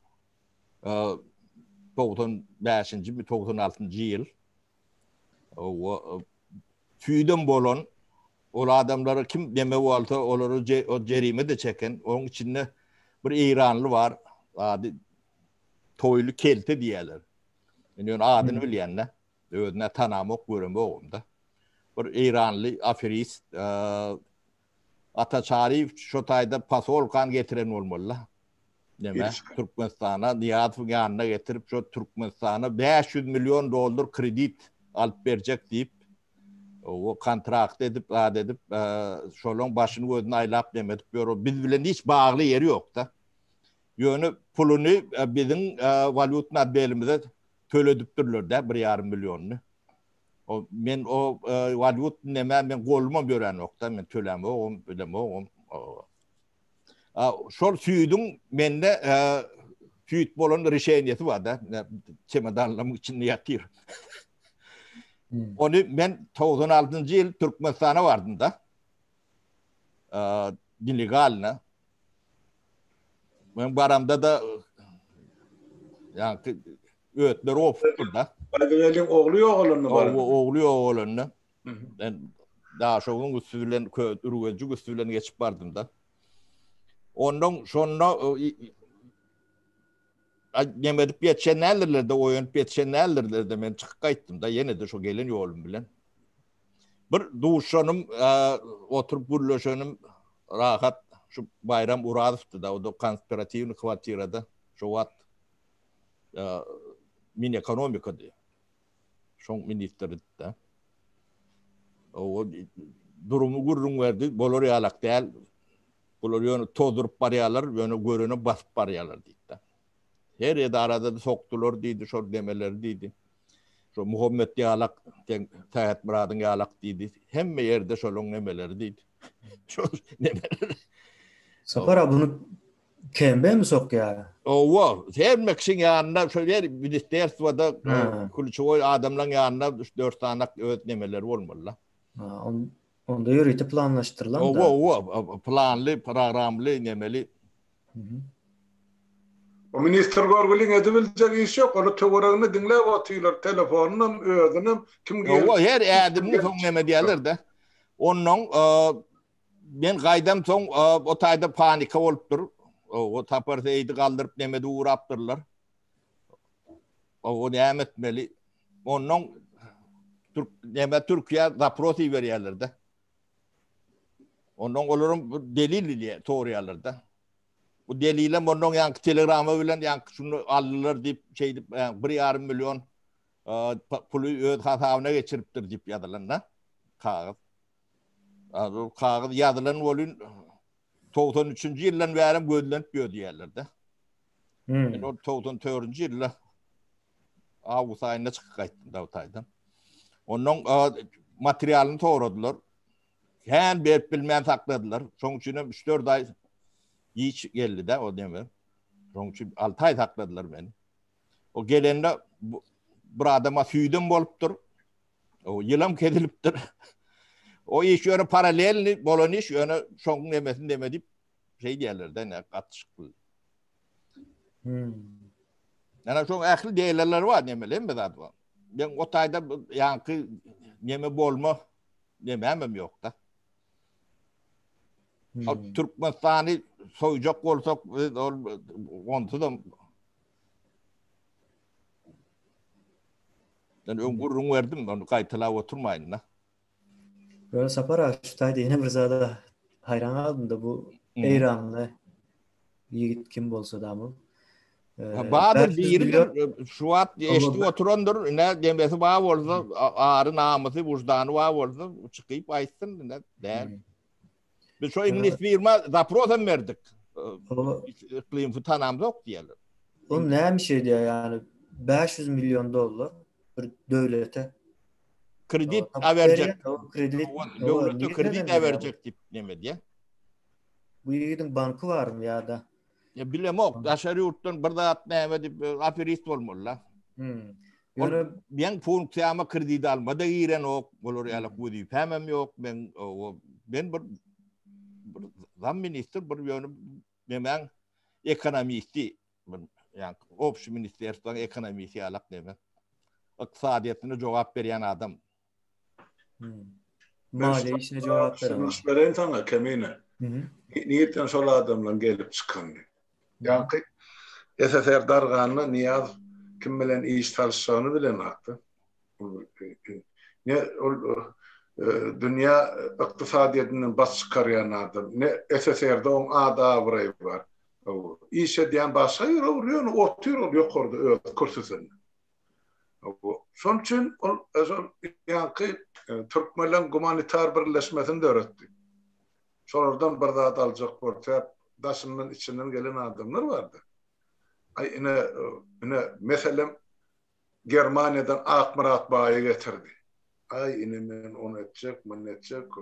95. 96. yıl. O tüydüm bolon o adamları kim deme oldu onları o cerime de çeken onun içinde bir İranlı var. Adı Toylu Kelte diyorlar. Yani adını bilenler. Ödüne tanımak görünme oğumda. Bir İranlı aferist Ataçari şu tayda pasolkan getiren olmalı. Deme Türkmenistan'a Nihat'ın yanına getirip şu Türkmenistan'a 500 milyon dolar kredi alıp verecek deyip o kontrakt edip şolun başını gözünü aylap demedik. Biz bilen hiç bağlı yeri yok da. Yönü pulunu bizim valutna belimize töledip dururlar da 1,5 milyonunu. Men o valut neme men goluma gören nokta men töleme o bileme o şol süydün mende süyt bolon reşeyniyeti var da çemadanlamak için yatıyor. Onu ben 96. yıl Türkmenistan'a vardım da illegaline. Ben baramda da yani öğütleri oftur da. Baydevelin oğlu oğlunu Oğlu oğlunu. Ben daha şoğun üstülen ürgecik üstülen geçip vardım da. Ondan sonra yemedip yetişenlerle oyun yetişenlerle de ben çıkıp kayttım da yine de şu gelin yolum bilen. Bir duşanım oturup burlaşanım rahat şu Bayram Uradov'tu da o da konspirativni kvartirada şu vat min ekonomika diye. Şoň ministeri de. O durumu gurrun verdi. Bolor yalak değil. Bolor yönü tozurup baryalar, yönü görünü basıp baryalar deydi. Her yerde arada da soktular deydi, şor demeler deydi. Şu Muhammed yalak, Tayyip Murad'ın yalak deydi. Hem yerde şolun nemeler deydi. Şol nemeler. Sapara bunu kembe mi sok ya? O her meksin yanında şöyle bir ders var da kulçoy adamların yanında 4 tane öğretmeler olmalı. Onda yürüyüp planlaştırılan da. O planlı, programlı nemeli. O minister görgülün edebilecek iş yok. Onu töweragını dinlep otylar telefonundan özünüm kim gelip. O her adamın son neme diyorlar da. Onun ben gaydam soň o taýda panika bolupdyr. O taparda eýdi galdyryp nemede uğrapdyrlar. O nämetmeli. Onuň Türkiýe zaprosy berýärler de. Onuň olaryň delil toğraýarlar da. Bu delile onuň ýanky telegrama bilen ýanky şunu aldylar diýip şey diýip 1,5 milyon puly öz hasabyna geçiripdir diýip ýazylan da. Kağıt. Kağıt yazılan bolun 93. yıldan beri gözlenip diyor diyorlar. Ben o 94. yılda Ağustos ayında çıkıp kayttım Davutay'dan. Onun materyalini toğradılar. Hem berip bilmeyen sakladılar. Son için 3-4 ay hiç geldi de o demir. Son için 6 ay sakladılar beni. O gelende bir adama süydüm boluptur. O yılam kediliptir. O iş yönü paralelini bolon iş yönü şoň nemesin demedip şey diýerler de ne gatşykly. Yani şoň ähli diýerler var nemeli mi zat var. Ben o taýda ýanky neme bolma nemem yok da. Türkmenistany soýjak bolsak onda da ben öňgürrüň berdim onu gaýtylap oturmaýyn da. Böyle Sapara şu tayda yine bir zada hayran aldım da bu İranlı yiğit kim bolsa da mı? Bahadır 500 biridir şu at eşti Ama- oturandır ne demesi bağ olsa ağrı namusu vicdanı bağ olsa çıkıp aytsın ne der. Biz şu İngiliz firma zaprosan verdik. İklim tanamız yok diyelim. O neymiş şey diye yani 500 milyon dolar bir devlete Kredit o verecek. o kredi Devlete kredit verecek tip ne diye. Bu yiğidin bankı var mı ya da? Ya bilem ok. Aşağı yurttan bir da atnayma dip aferist olmalı. Yani ben fonksiyama kredit almadı giren ok olur ya kudi pemem yok ben bir zam minister bir yönü hemen ekonomisti yani Ops Ministerstvan ekonomisi alak demek. İktisadiyetine cevap veren adam. Mali işine cevap veren. Vereyim sana kemine. Niyetten sol adamla gelip çıkan. Yani SSR darganına Niyaz kim bilen iş çalışacağını bilen aktı. Ne dünya iktisadiyetinin bas çıkaryan adam. Ne SSR'de on ada burayı var. İşe diyen başka yer oluyor. Oturuyor yok orada kürsüsünde. Son için yani Türkmenlerin humanitar birleşmesini de öğretti. Sonradan bir daha alacak ortaya daşının içinden gelen adamlar vardı. Yine mesela Germanya'dan Akmarat Bağ'ı getirdi. Yine men onu edecek, men edecek.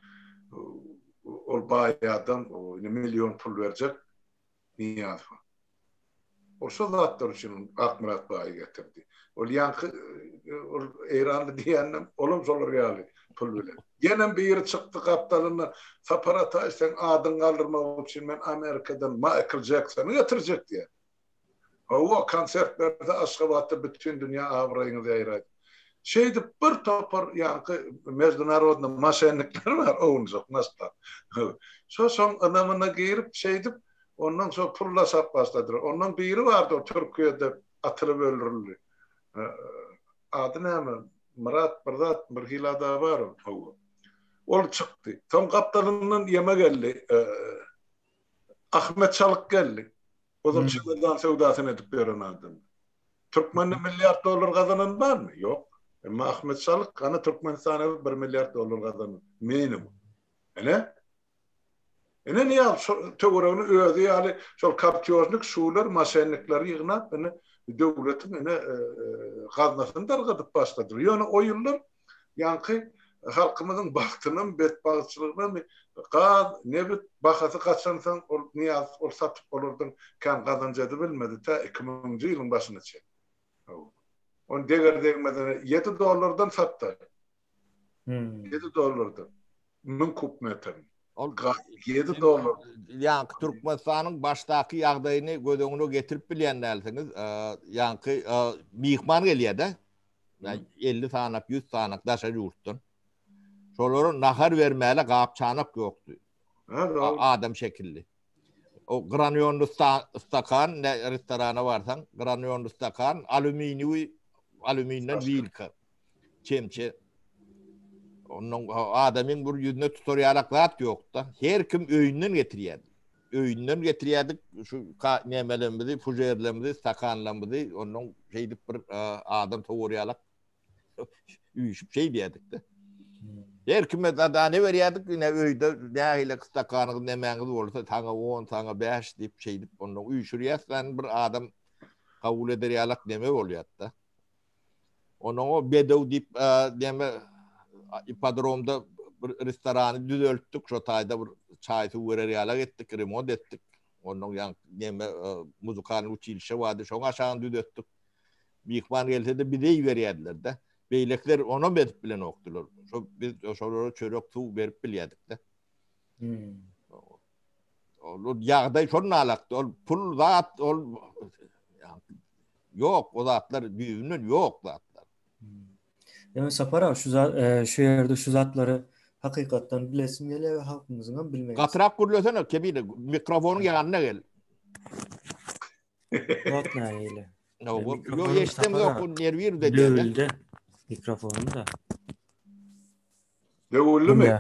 O Bağ'dan milyon pul verecek. Niye yazma? O sodatlar için Akmarat Bağ'ı getirdi. O yankı İranlı diyenler olum olur yani pul bile. Yine bir yeri çıktı kaptanına Saparata sen adın kaldırmak için ben Amerika'dan Michael Jackson'ı getirecek diye. O konsertlerde Aşgabat'ta bütün dünya avrayını değerli. Şeydi bir topar yankı mezdunarodna maşenlikler var oğuncak nasıl. Son adamına girip şeydi ondan sonra pulla sap başladılar. Ondan biri vardı o Türkiye'de atılıp öldürüldü. Adı ne mi? Murat bir hilada var o. Ol çıktı. Tam kaptanının yeme geldi. Ahmet Çalık geldi. O da çıkmadan sevdasını edip veren adam. Türkmen'de milyar dolar kazanan var mı? Yok. Ama Ahmet Çalık kanı Türkmenistan'a 1 milyar dolar kazanan. Minimum. Ne ya? Tögürevini ödü yani şol kaptiyozluk sular, masenlikleri yığınap devletin kaznasını dargadıp başladı. Yani o yıllar yankı halkımızın baktının bedbahtçılığına ne bir bakası kaçansan niyaz ol satıp olurdun kan kazancadı bilmedi ta 2000 yılın başına çek. On değer değmeden 7 dolardan sattı. 7 dolardan. Min kup metre. 7 dolar. Yani Türkmenistan'ın baştaki yağdayını gözüne getirip bilenlersiniz. Yani mihman geliyor da. 50 sanak, 100 sanak daşa yurttun. Şoları nahar vermeyle kapçanak yoktu. Adam şekilli. O graniyonlu stakan, ne restorana varsan, graniyonlu stakan, alüminyum vilka. Çemçe. Onun adamın bir yüzüne tutorialaklat yoktu. Her kim öğünden getiriyordu. Öğünden getiriyordu. Şu nemelerimizi, fujerlerimizi, stakanlarımızı, onun şeydi bir adam tutorialak uyuşup şey diyorduk da. Her kime da ne veriyorduk ne öyde ne ile stakanı ne mengiz olursa sana 10 sana 5 deyip şey deyip onun uyuşuruysan bir adam kabul ederiyalak deme oluyor da. Onun o bedev deyip deme ipodromda bir restoranı düzelttik şu tayda bir çay su veriyalak ettik remont ettik. Onun yani deme müzikal uçilişe vardı şu aşağı düzelttik. Büyükman gelse de bir de veriyadiler de. Beylekler ona verip bilen oktular. Biz sonra çörek su verip biliyorduk da. O yağda şonun alaktı. O pul zat yok o zatlar büyüğünün yok zatlar. Yani Sapara şu yerde şu zatları hakikaten bilesim geliyor ve halkımızın bilmeyiz. Katrak kuruluyorsan kebir mikrofonun yanına gel. Zat neyle? Yok eştem yok nervir de dövüldü mikrofonum da. Döwüllü mi?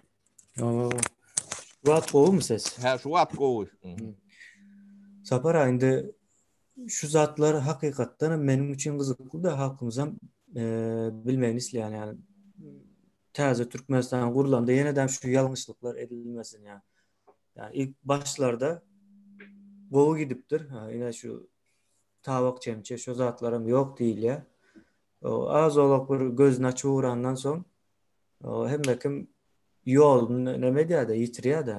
Wat gowy mu ses? Ha şu at gowy. Sapar aýynda şu zatlar hakykatdan menim üçin gyzykly da halkymyzam bilmegini isleýän ýani täze Türkmenistan gurulanda ýene-de şu ýalňyşlyklar edilmesin ýa. Yani ilk başlarda gowy gidipdir. Ha ýene şu tabak çemçe şu zatlarım yok diýil ýa. O az olak bir gözüni açyp urandan soň hemmekim ýol neme diýär-de ýitirýär-de.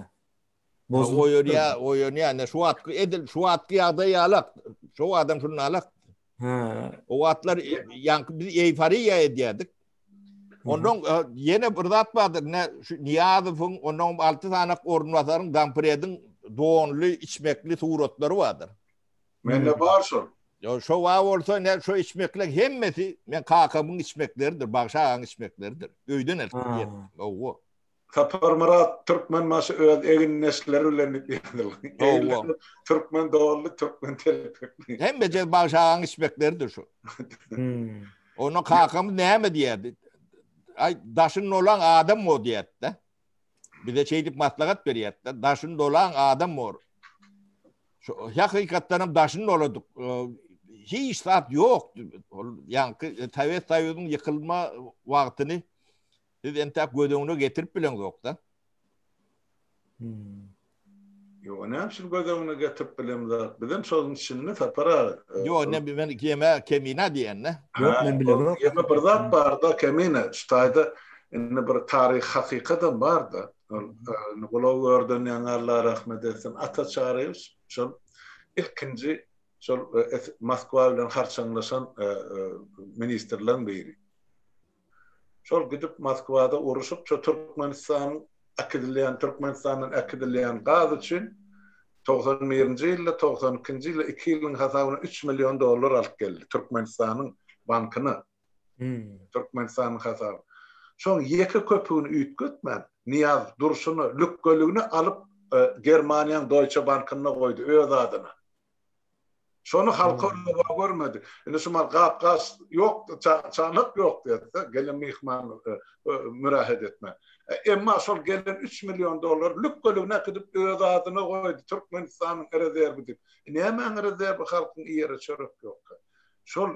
Oýur ne şu at edil şu at ýagdaý alak. Şu adam şunu alak. Ha. O atlar yankı biz eýfariýa edýärdik. Ondan ýene bir zat bardyr. Ne şu Niýazowyň onuň 6 sanak ornwasaryň Gampiredin doňly içmekli suratlary bardyr. Mende bar şol. Yo şu wa bolsa ne şu içmekler hemmesi men kakamyň içmekleridir, bagşagyň içmekleridir. Öýden eltip. Owo. Tapar Murat Türkmen maşy öz egin nesleri bilen diýerler. Türkmen dowly, Türkmen telepekli. Hemme bagşagyň içmekleridir şu. Onu kakam näme diýerdi? Ay daşyn olan adam mo diýerdi. Bir de çeýdip maslahat berýärdi. Daşyn olan adam mor. Şu hakykatdan daşyn oladyk. Hiç zat yok. Yani Tawet Tayyip'in yıkılma vaktini siz entek gödüğünü getirip bilen yok da. Yo ne yapsın gödüğünü getirip bilen de. Bizim sözün içinde tapara. Yo ne ben keme kemina diyen ne? Yok ben bilemem. Yeme bir zat barda kemina. Ştayda inne bir tarih hakikaten barda. Nugulaw gördün ýanarlar rahmet etsin. Ata çağırıyoruz. Şol ikinci şol Moskwa bilen harçanlaşan ministerlerden biri. Şol gidip Moskwada uruşup Türkmenistan'ın akidilýän gaz üçin 91-nji ýylda 92-nji ýylda 2 ýylyň hasabyna $3 milyon alyp geldi Türkmenistanyň bankyny. Türkmenistanyň hasaby. Şoň ýeki köpügini üýtgetmän Niýaz Dursuny lükgölügini alyp Germaniýanyň Deutsche Bankyna goýdy öz adyna. Şonu halka görmedi. Indi şu gapgas yok, çanık yok diýdi. Gelen mihman mürahet etme. Emma şol gelen $3 milyon lükgölügine gidip öz adyna goýdy. Türkmenistanyň rezerwi diýip. Näme rezerwi halkyň ýeri çörek yok. Şol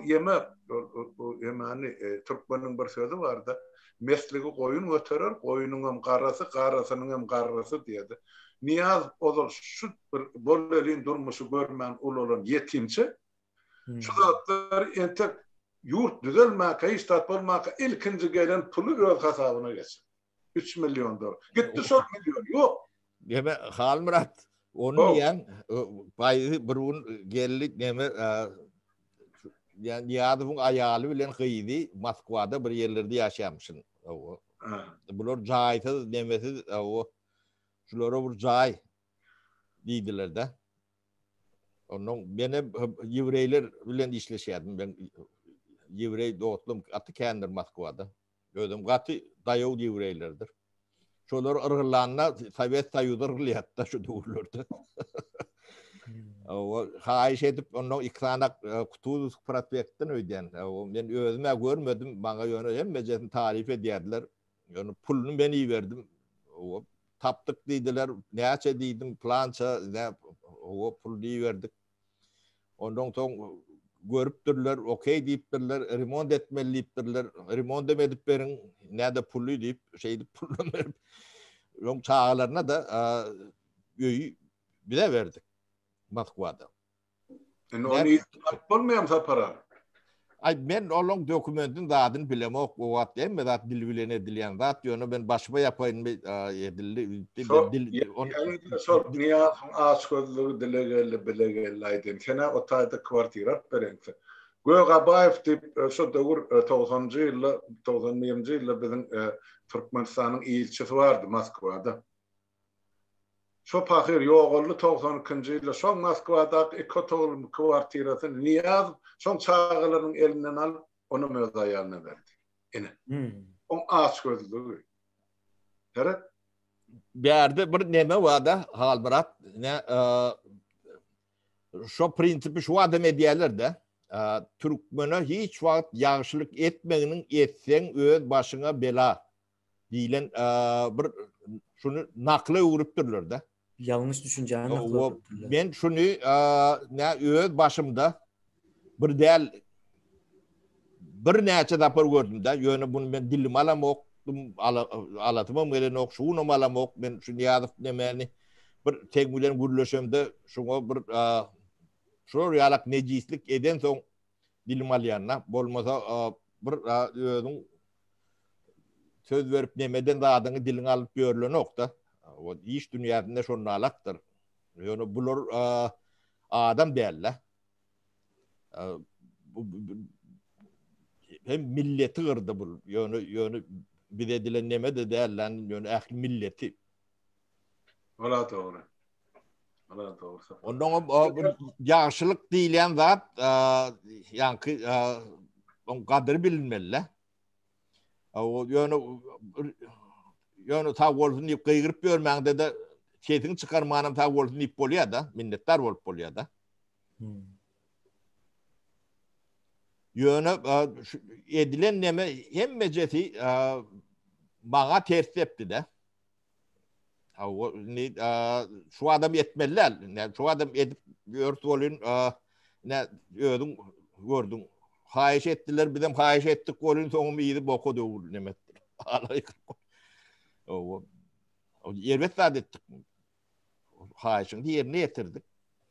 ýemani Türkmeniň bir sözi bardy. Mesligi goýun göterer, goýunyň hem garrasy, garrasynyň hem garrasy diýdi. Niýaz ozal şu bir bollerin durmuşy görmän ul olan yetimçi. Şu zatlar entek yurt düzelmäke, istat bolmaka ilkinji gelen pulu öz hasabyna geçer. $3 milyon. Gitti şol milyon yok. Deme Halmurat onu ýan baýy birun geldik neme ýani Niýazowyň aýaly bilen gyýdy Moskwada bir ýerlerde ýaşaýamyşyn. Bular jaýsız nemesiz şulara bir jaý diýdiler de. Onuň mene ýewreýler bilen işleşýärdim. Ben ýewreý dostum aty kendir Moskwada. Özüm gaty daýaw ýewreýlerdir. Şolar ırgylanyna Sowet Soýuzy yrgylýatda şu döwürlerde. O haýyş edip onuň iksanak Kutuz prospektden öýden. Men özüme görmedim, baňa ýöne hemme tarif edýärdiler. Ýöne pulunu ben iýerdim. O tapdyk diýdiler, näçe diýdim, plança, o pul diýerdik. Ondan soň görüpdirler, okey diýipdirler, remont etmeli diýipdirler. Remont edip beriň, näde pulu diýip, şeýdi pulunu berip. Ýok çağlaryna da öýü bile verdik. Moskwada. Onu bolmaýam tapara. Ay men olong dokumentin zadyny bilemok, o wagt emme zat dil bilen edilýän zat ýöne ben başma ýapaýyn edildi. Şol Niýaz açgözlügi dilegeli bilegeli aýdym. Kene o taýda kwartira bereňse. Gögabaýew diýip şu döwür 90-njy ýylda 91-nji ýylda biziň Türkmenistanyň ilçisi bardy Moskwada. Şu pahyr ýogully 92-nji ýylda şo Moskwada ekotol kwartirasyny Niýaz şo çağlarynyň elinden alyp onu öz aýalyna berdi. Ene. O açgözlügi. Heret Berde bir neme wada Halmurat ne şu prinsipi şu adam edýärler de Türkmene hiç wagt ýagşylyk etmeginiň etseň öz başyňa bela diýilen bir şunu nakly ugrupdurlar da. Yanlış düşünjäni nakly ugrupdurlar. Men şunu öz başımda bir del bir näçe dapar gördüm da ýöne bunu men dilim alam okdum alatymam gelen ok şunu alam ok men şunu ýazyp demeli bir tek bilen gürleşemde şoňa bir şol ýalak nejislik eden soň dilim alýanna bolmasa bir özüň söz berip nemeden da adyny dilin alyp görülen ok da o iş dünýäsinde şonu alakdyr. Ýöne bular adam däller. Hem milleti gırdı bu. Yönü bir edilen neme de değerlenin yönü ahli milleti. Ola doğru. Ondan o yaşlılık diýilen zat yankı on kadri bilinmeli. O yönü ta bolsun ip kıygırıp görmäňde de çetin çıkarmanam ta bolsun ip bolýar da minnettar bolup bolýar da. Yönü edilen neme hem meceti mağa ters tepdi de. Şu adam etmeliler. Şu adam edip ört olun özüm gördüm. Hayiş ettiler bizim hayiş ettik olun soňum iyidi boku döwür nemetdir. Alayk. O yerbet ettik. Hayişin diğerini getirdik.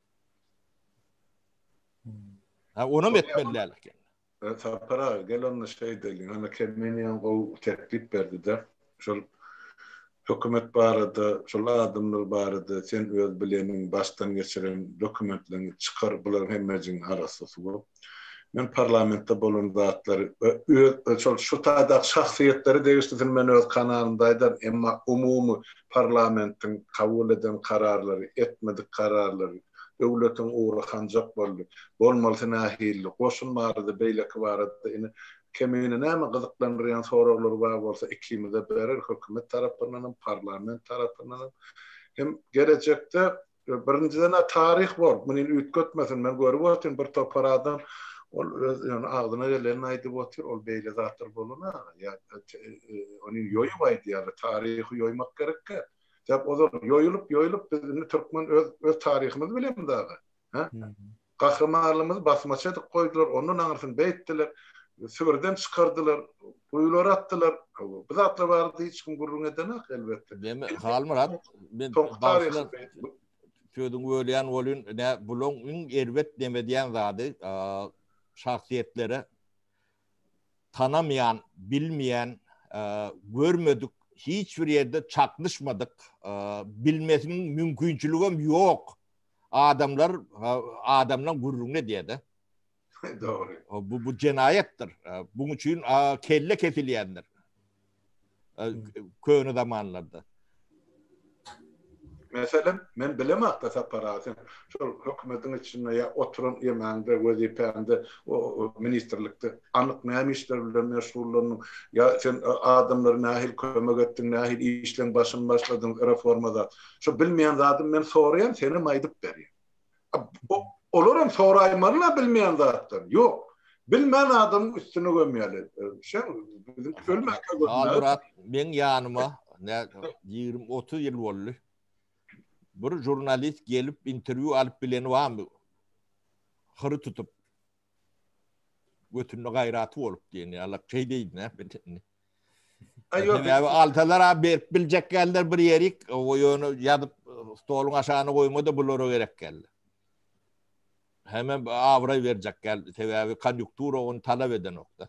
Onu etmeliler. Tapara gel onu şey delin. Ana kemeniyan o teklif berdi de. Şol hükümet barada, şol adamlar barada sen öz bilenin baştan geçiren dokumentlerini çıkar buların hemmecin arası bu. Men parlamentde bolan zatları şu taýda şahsiýetleri degişdirmen öz kanalyndaýdan emma umumy parlamentin kabul eden kararları, etmedik kararları döwletiň uğra hanjak boldy. Bolmaly nahilli, goşulmary beýleki barada ine kemine näme gyzyklandyrýan soraglary bar bolsa iklimide berer hökümet tarapyndan, parlament tarapyndan hem gelecekde birinciden tarih bor. Muny ütgetmesin men görüp otyryn bir topar adam ol ýöne agdyna gelen aýdyp otyr ol beýle zatlar boluna ýa ony ýoýup aýdýar tarihi ýoýmak gerekkä. Jap ozor ýoýulyp bizni türkmen öz tarihimiz bilen dagy. Ha? Kahramanlığımız basmaçadık koydular, onun anırsın beyittiler, süvürden çıkardılar, buyular attılar. Bu zatlar vardı hiç kim gurrun edenek elbette. Demi halmırat, ben başlar tüydün öleyen olun, bulun elbet demediyen zadı şahsiyetlere tanamayan, bilmeyen, görmedik, hiçbir yerde çaklaşmadık, bilmesinin mümkünçülüğüm yok. Adamla gurrun ne diye de. Doğru. Bu cinayettir. Bunun için kelle kesilyendir. Köyünü zamanlarda. Mesela men bilemek de separatın. Şu hükümetin içinde ya oturun yemeğinde, vazifende, o ministerlikte anlık näme işlerle meşgullanın. Ya sen adamları nahil kömek ettin, nahil işlen başladın reformada. Şu bilmeyen zaten men sorayan seni maydıp berýär. Olurum soraymalyna bilmeyen zaten. Yok. Bilmeyen adamın üstüne gömýärler. Bizim ölmekle Murat, men yanıma 20-30 yıl boldy. Bir jurnalist gelip interview alıp bileni wamy? Hırı tutup götünde gaýraty bolup diýeni, Allah şey diýdi. Aýok. Altalara berip biljek geldiler bir ýerik, o ýöne ýadyp stoluň aşagyna goýmady bulara gerek geldi. Hemen avra verecek geldi. Sebäbi konjunktura onu talap eden nokta.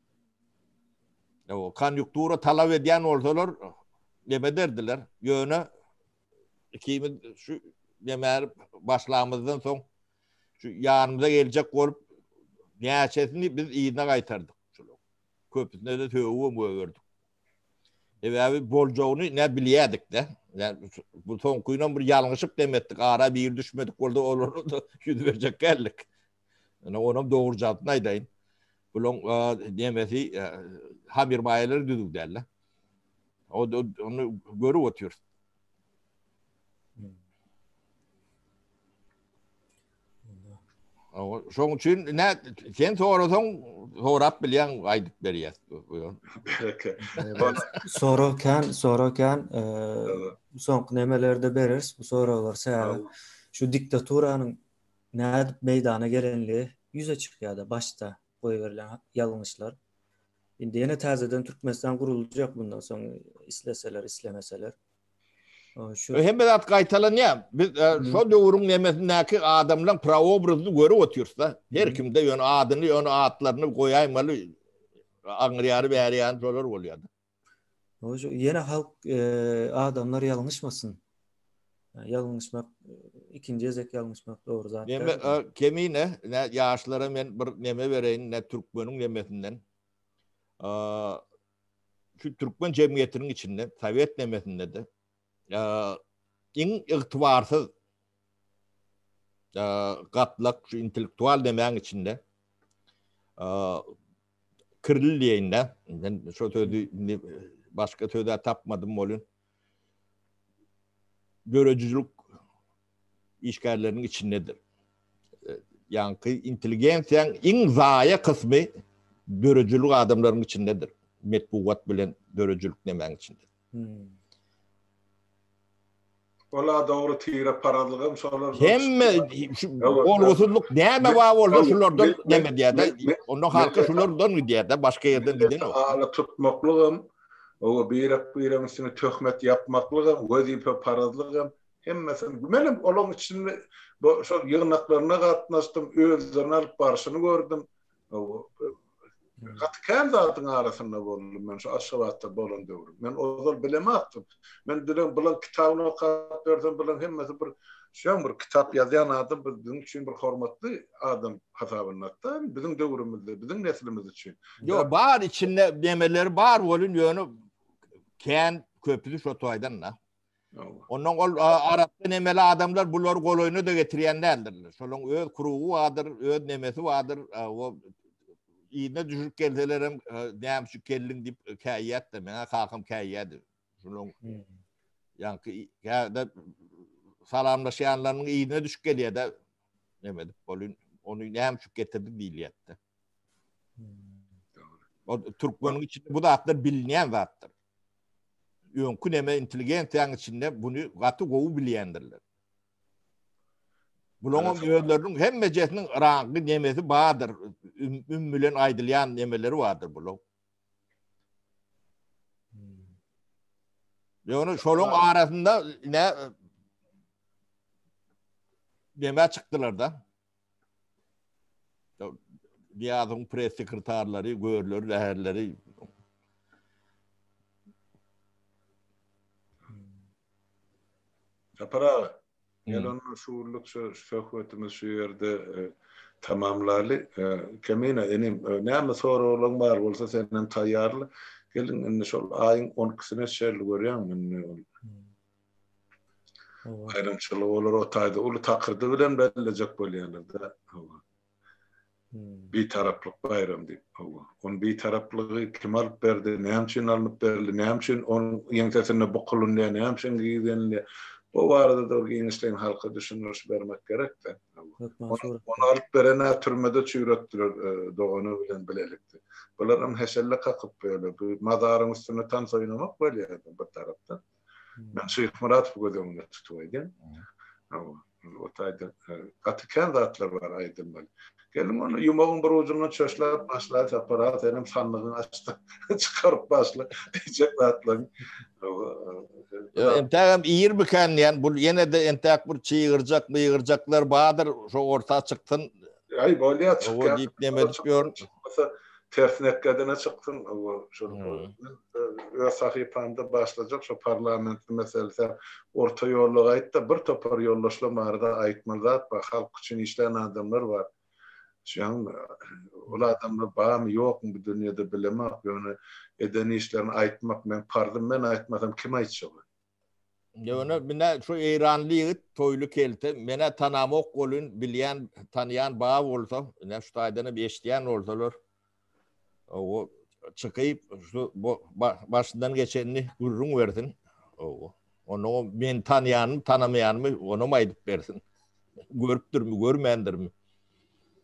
O konjunktura talap eden olsalar neme derdiler? Ýöne kimi şu nemer başlamazdan soň şu ýanymyza geljek bolup näçesini biz iýine gaýtardyk. Köpüsine de töwüm gördük. Sebäbi boljogyny ne bilýärdik de. Yani bu soňkyňdan bir ýalňyşyp demetdik. Ara bir düşmedik boldy olary da ýüz berjek geldik. Yani onuň dogry jawabyny aýdaýyn. Bulan demesi hamir maýalar düdük derler. Onu görüp otyr. Şoň üçin sen sorap bilýän aýdyp berýär. Sorakan soňky nemelerde beririz. Bu soralar säze şu diktaturanyň nädip meydana gelenligi yüze çykýar-da başta goýberilen ýalňyşlar. Indi ýene täzeden Türkmenistan guruljak bundan soň isleseler, islemeseler. Hemme zat gaýtalanýar. Biz şo döwrüň nemesindäki adamlaryň prawobrazyny görüp otursa, her kimde ýöne adyny, ýöne atlaryny goýaýmaly aňrýary bärýän şolar bolýardy. Ojo ýene halk adamlar ýalňyşmasyn. Ýalňyşmak ikinji ezek ýalňyşmak dogry zat. Neme kemine ýaşlara men bir neme bereýin, Türkmeniň nemesinden. Şu Türkmen jemgyýetiniň içinde, Sowet nemesinde de iň ygtybarsyz gatlak şu intellektual demeň içinde kirliýinde men şo sözi başga söze tapmadym bolun. Görejüçülük işgärleriniň içindedir. Ýanky intelligensiýaň iň zaýa kysmy görejüçülük adamlaryň içindedir. Metbuat bilen görejüçülük demeň içinde. Ola doğru tire paradlığım solar. Hemme olgusuzluk näme var bolsa şulardan näme diýär. Onu halka şulardan diýär, başga ýerden giden o. Ala tutmaklığım, o birim üstüne töhmet yapmaklığım, wezife paradlığım hemmesini benim olan içinde bu şu ýygnaklaryna gatnaşdym, özlerini alyp barşyny gördüm. Gatkan zatyň arasynda boldum men şu aşgabatda bolan döwrüm. Men ozal bilemäpdim. Men dilen bilen kitabyny okap berdim, bilen hemmesi bir şoň bir kitap ýazýan adam bizim üçin bir hormatly adam hasabyna atdy. Bizim döwrümizde, bizim neslimiz üçin. Yo bar içinde demeleri bar bolun ýöne kän köpüdi şo toýdan da. Ondan ol Arapda nemeli adamlar bular goloyunu da getirýänlerdir. Şolaň öz kurugy wadyr, öz nemesi wadyr. O ýyna düşüp gelselerem näme şu kelliň dip käýýät de mena kakym käýýädi. Şolaň ýanky ýa-da salamlaşýanlaryň ýyna düşüp gelýär-de neme dip bolun onu näme şu getirdi diýilýär-de. O Türkmeniň içinde bu da atlar bilinýän zatdyr. Ýönkü neme intelligensiýaň içinde bunu gaty gowy bilýändirler. Bulan ýöňleriniň hemme jesiniň raňky nemesi bardyr. Bilen aýdylýan nemeleri bardyr bulan. Ýöne şolaň arasynda neme çykdylar da. Diýadyň pres sekretarlary, görleri, läherleri Apara yalan şuurluk söhbetimiz şu yerde tamamlaly. Kemine enim näme soralarym bar bolsa senden taýýarly. Gelin indi şol aýyň 12-sine şerli görýän ayrımçılık olur o taýda. Ulu takırdy bilen belirlejek bolýarlar. Bir taraplyk bayram diýip. On bir taraplygy kim alyp berdi, näme üçin alyp berdi, näme üçin onun ýeňsesine bukulundy, näme üçin giýenli. O barada da gençlerin halka düşünürüş vermek gerek de. Onu alıp berene türmede çüýretdiler doğunu bilen bilelikdi. Bularım heşelle kakıp böyle bir mazarın üstüne tans oynamak böyle bu taraftan. Ben Şeyh Murat bu gözümde tutuydum. O tayda katıken zatlar var aydın böyle. Geldim onu yumağın bir ucundan çöşleyip başlayıp aparat elim sanlığını açtı. Çıkarıp başla diyecek zatlar. Entägem ýer biken ýan bu ýene de entäk bir çyýgyrjaklar badyr şo orta çykdyn. Ay bolýar çykýar. O diýip demedip ýör. Tersnekkedene çykdyn. Şo öz sahypamda başlajak şo parlamentli meselesi orta ýollugy aýtdy. Bir topar ýollaşlar barada aýtmalar, halk üçin işleýän adamlar bar. Şoň ol adamlar barmy ýokmy bu dünýede bilemek, ýöne eden işlerini aýtmak men pardym men aýtmasam kim aýtjak? Ýöne mene şu Eýranly ýigit toýlu kelte mene tanamok bolun bilýän tanýan ba bolsa, ne şu taýdany beşdiýän bolsalar. O çykyp şu başyndan geçenini gurrun berdin. Onu men tanýanym, tanamaýanmy onu aýdyp bersin. Görüpdirmi, görmendirmi?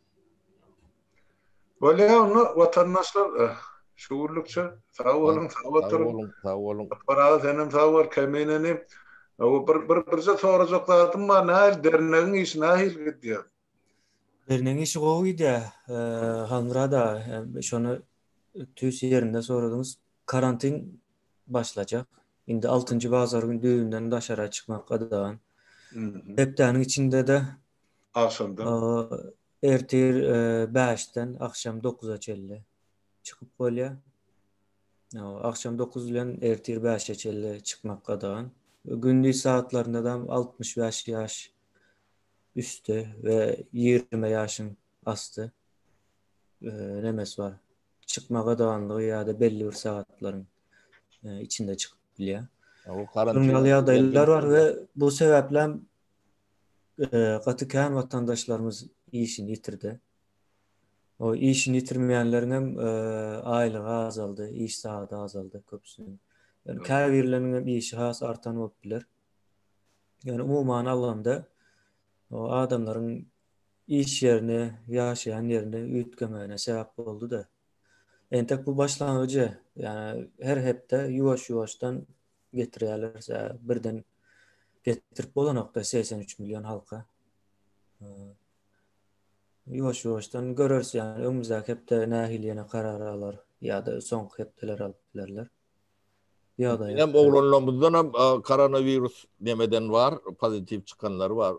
Böyle onu vatandaşlar şuurlukça sağ olun, sağ oturun. Sağ olun. Parada senem sağ var, kemeneni. O birce soracaklardım var, nahil derneğin işi nahil gidiyor. Derneğin işi goýdy. Hanra da şonu tüs yerinde soradınız. Karantin başlayacak. Indi 6-njy bazar gün düýünden daşara çykmakga da. Hepdeniň içinde de Akşamdan. Ertir 5'ten akşam 9'a çelle çıkıp bolýar. Akşam 9 bilen ertir 5'e çelle çıkmakka da. Gündüz saatlarında da 65 yaş üstü ve 20 yaşın astı nemes var. Çıkmaga dawanlygy ýa-da belli bir saatlaryň içinde çıkıp bilýär. Durmaly adaylar var ve bu sebeple gatykan vatandaşlarımız işini yitirdi. O işini yitirmeýänleriň hem aýlygy azaldy, iş saady azaldy köpsüniň. Yani käbirleriň hem işi has artan bolup biler. Yani umuman alganda o adamlaryň iş yerini, ýaşaýan yerini üýtgemäne sebäp boldy da. Entek bu başlangıcı, yani her hepde ýuwaş-ýuwaşdan getirýärler, birden getirip bolanokda 83 milyon halka. Ýuwaş-ýuwaşdan görürüz, yani öňümüzdäki hepde nähil ýene karar alar ýa-da soňky hepdeler alyp bilerler. Hem oğlanlarımızdan hem koronavirüs demeden var, pozitif çıkanlar var.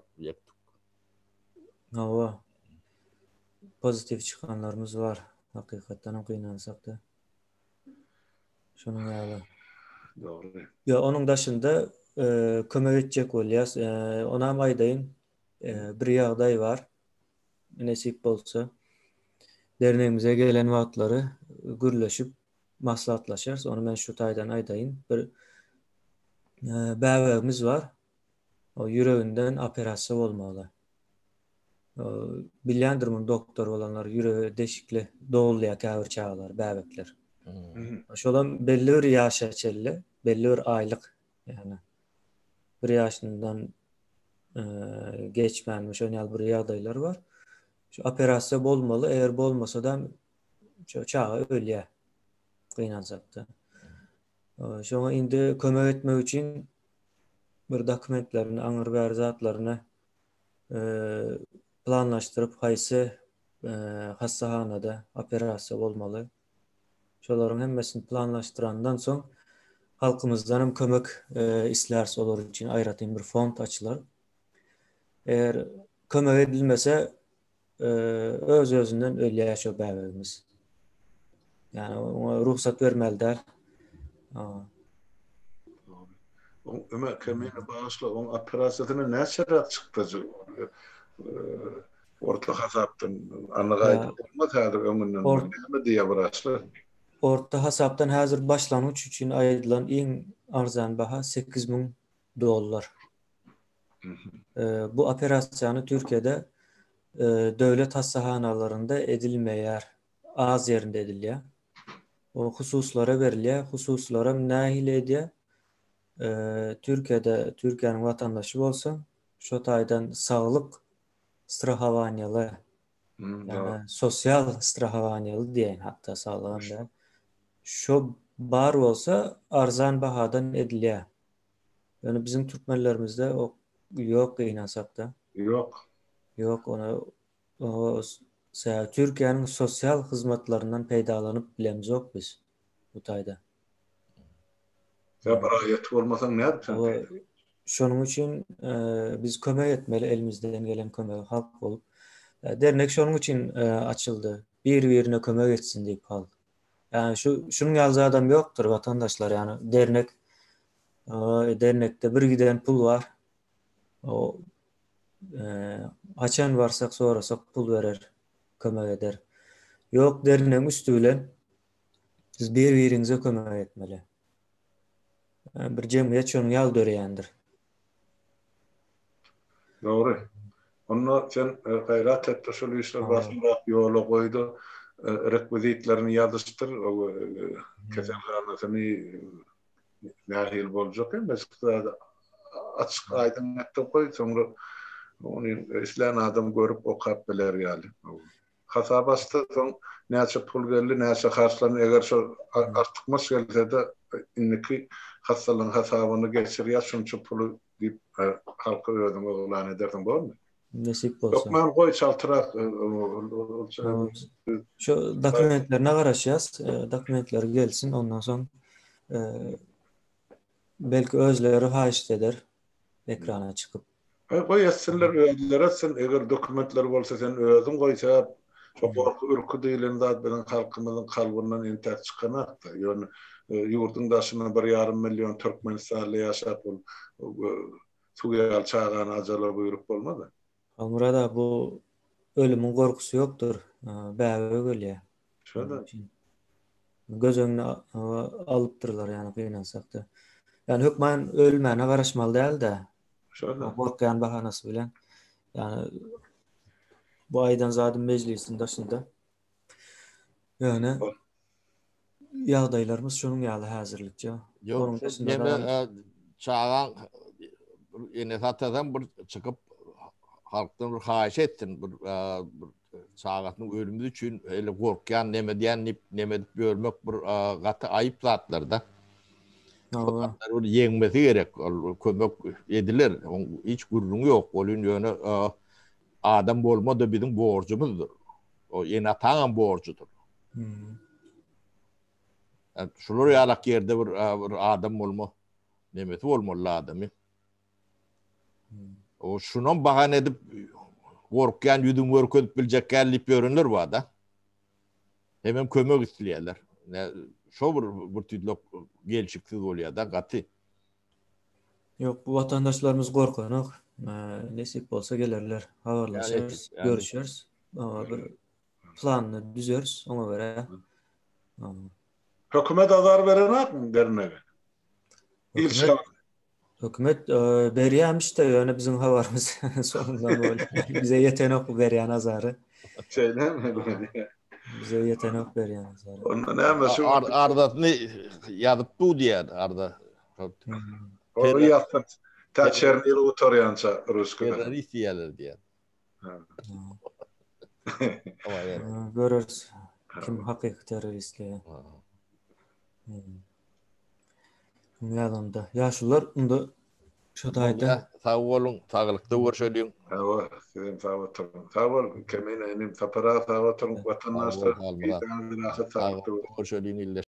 Pozitif çıkanlarımız var. Hakikaten kıynansak da. Şunun ýaly. Doğru. Ya onun daşında kömek edecek bolýas. Onam aýdaýyn bir ýagdaý var. Nesip bolsa derneğimize gelen wagtlary gürleşip maslahatlaşar. Onu men şu taýdan aýdaýyn. Bir bäwegimiz var. O ýüreginden operasiýa bolmaly. Bilýändirmi doktor bolanlar ýüregi deşikli dogulýa käbir çağlar, bäbekler. Şolam belli bir ýaşa çelli, belli bir aýlyk, yani bir ýaşyndan geçmänmiş öňal bir ýagdaýlar var. Şu operasiýa bolmaly, eger bolmasa da şu çağı ölýär. Kıynansak da. Şoňa indi kömek etmek üçin bir dokumentlerini, aňyr bäri zatlaryny planlaşdırıp haýsy hastahanada operasiýa bolmaly. Şolaryň hemmesini planlaşdyrandan soň halkymyzdan hem kömek islärs olar üçin aýratyn bir fond açylar. Eger kömek edilmese öz-özünden ölýär şo bäwegimiz. Yani ona ruhsat vermeldiler. Ömer kemine bağışla, onun operasyonuna ne şerat çıktı? Orta hasaptan anlagaydı. Olmaz häzir öňünden näme diýe başlar? Orta hasaptan häzir başlanyç üçin aýdylan iň arzan baha $8.000. Bu operasiýany Türkiýede döwlet hastahanalaryndə edilmeýär. Az ýerinde edilýär. O hususlara berilýär. Hususlara nähil edýär. Türkiýanyň watandaşy bolsa, şo taýdan saglyk strahowaniýaly, yani sosial strahowaniýaly diýen hatda saglyganda. Şo bar bolsa arzan bahadan edilýär. Yani bizim türkmenlerimizde o ýok gynansak da. Ýok, onu Türkiýanyň sosial hyzmatlaryndan peýdalanyp bilemizok biz bu taýda. Ya barayet bolmasaň näde? Şonuň üçin biz kömek etmeli, elimizden gelen kömegi halk bolup. Dernek şonuň üçin açyldy. Bir-birine kömek etsin diýip halk. Yani şunun ýalzy adam ýokdur vatandaşlar, yani dernekde bir giden pul var. O haçan varsak sorasak pul berer, kömek eder. Ýok, derneň üstü bilen siz bir-birinize kömek etmeli. Bir jemgyýet şonuň ýaly döreýändir. Doğru. Onu sen gayret etdi, şol işler başynda ýola goýdy. Rekvizitlerini ýazışdyr, o keselhanasyny nähil boljak emes. Açyk aýdym etdi goý, soňra onu isläň adam görüp okap biler ýaly. Hasabasty soň näçe pul geldi, näçe harçlan eger şu artykmaz gelse de inniki hastalygyň hasabyny geçirýär, şunça pulu diýip halka öýdüm oglan ederdim bolmy? Nesip bolsa. Yok men goý çaltyrak şu dokumentlerine garaşýas, dokumentler gelsin ondan soň belki özleri haýyş eder ekrana çykyp. Goý etsinler öýdüler sen eger dokumentler bolsa sen özüň goýsa şo gorky ürkü diýilen zat bilen halkymyzyň kalbyndan enter çykanakda. Ýöne ýurdun daşyna 1,5 milyon türkmenistanly ýaşap suýal çağan ajala buýrup bolmady. Almurada bu ölümün gorkusy ýokdur. Bäwe gelýär. Şöyle. Göz öňüne alypdyrlar ýani gynansak-da. Yani hökmen ölmäne garaşmaly däl-de. Şöyle. Gorkan bahanasy bilen. Yani bu aydan zadym meclisinde daşynda. Yani ýagdaýlarymyz şonuň ýaly häzirlikçe. Yok, neme çağan ene satadan bir çıkıp halktan bir haýyş ettin bir çağatnyň ölümü üçin ele gorkyan neme diýen neme görmek bir gaty aýyp zatlarda. Allah. Onu yeňmesi gerek, kömek ediler. Hiç gurrun ýok. Olun ýöne adam bolmady biziň borjumuzdur. O ene ataň borjudur. Şular ýalak ýerde bir adam bolma, nemeti bolmaly adamy. O şunan bahane edip gorkyan ýüdüň görkezip biljekkälik görünür wada. Hemem kömek isleýärler. Şo bir tüdlok gelşiksiz bolýar da gaty. Yok, bu vatandaşlarımız gorkanak. Nesip bolsa gelerler, habarlaşırız, görüşürüz. Ama bir planını düzeriz, ona göre. Hökümet azar berenak mı derine? Hökümet berýärmiş de ýöne biziň habarymız sonundan böyle. Bize ýetenek berýän azary. Şeyle Bize ýetenek berýän azary. Onda näme şu Ardatyny ýazyp diýär arda. O ýazyp taçerniýe oturýança ruskada. Terörist diýerler diýär. Görürüz. Kim hakyky teröristler. Ýa-da ýaşular unda şu taýda sag bolun, taglykda görşelýän. Hawa, sizin sağ kemen enim tapara sağ vatandaşlar. Görşelýän ille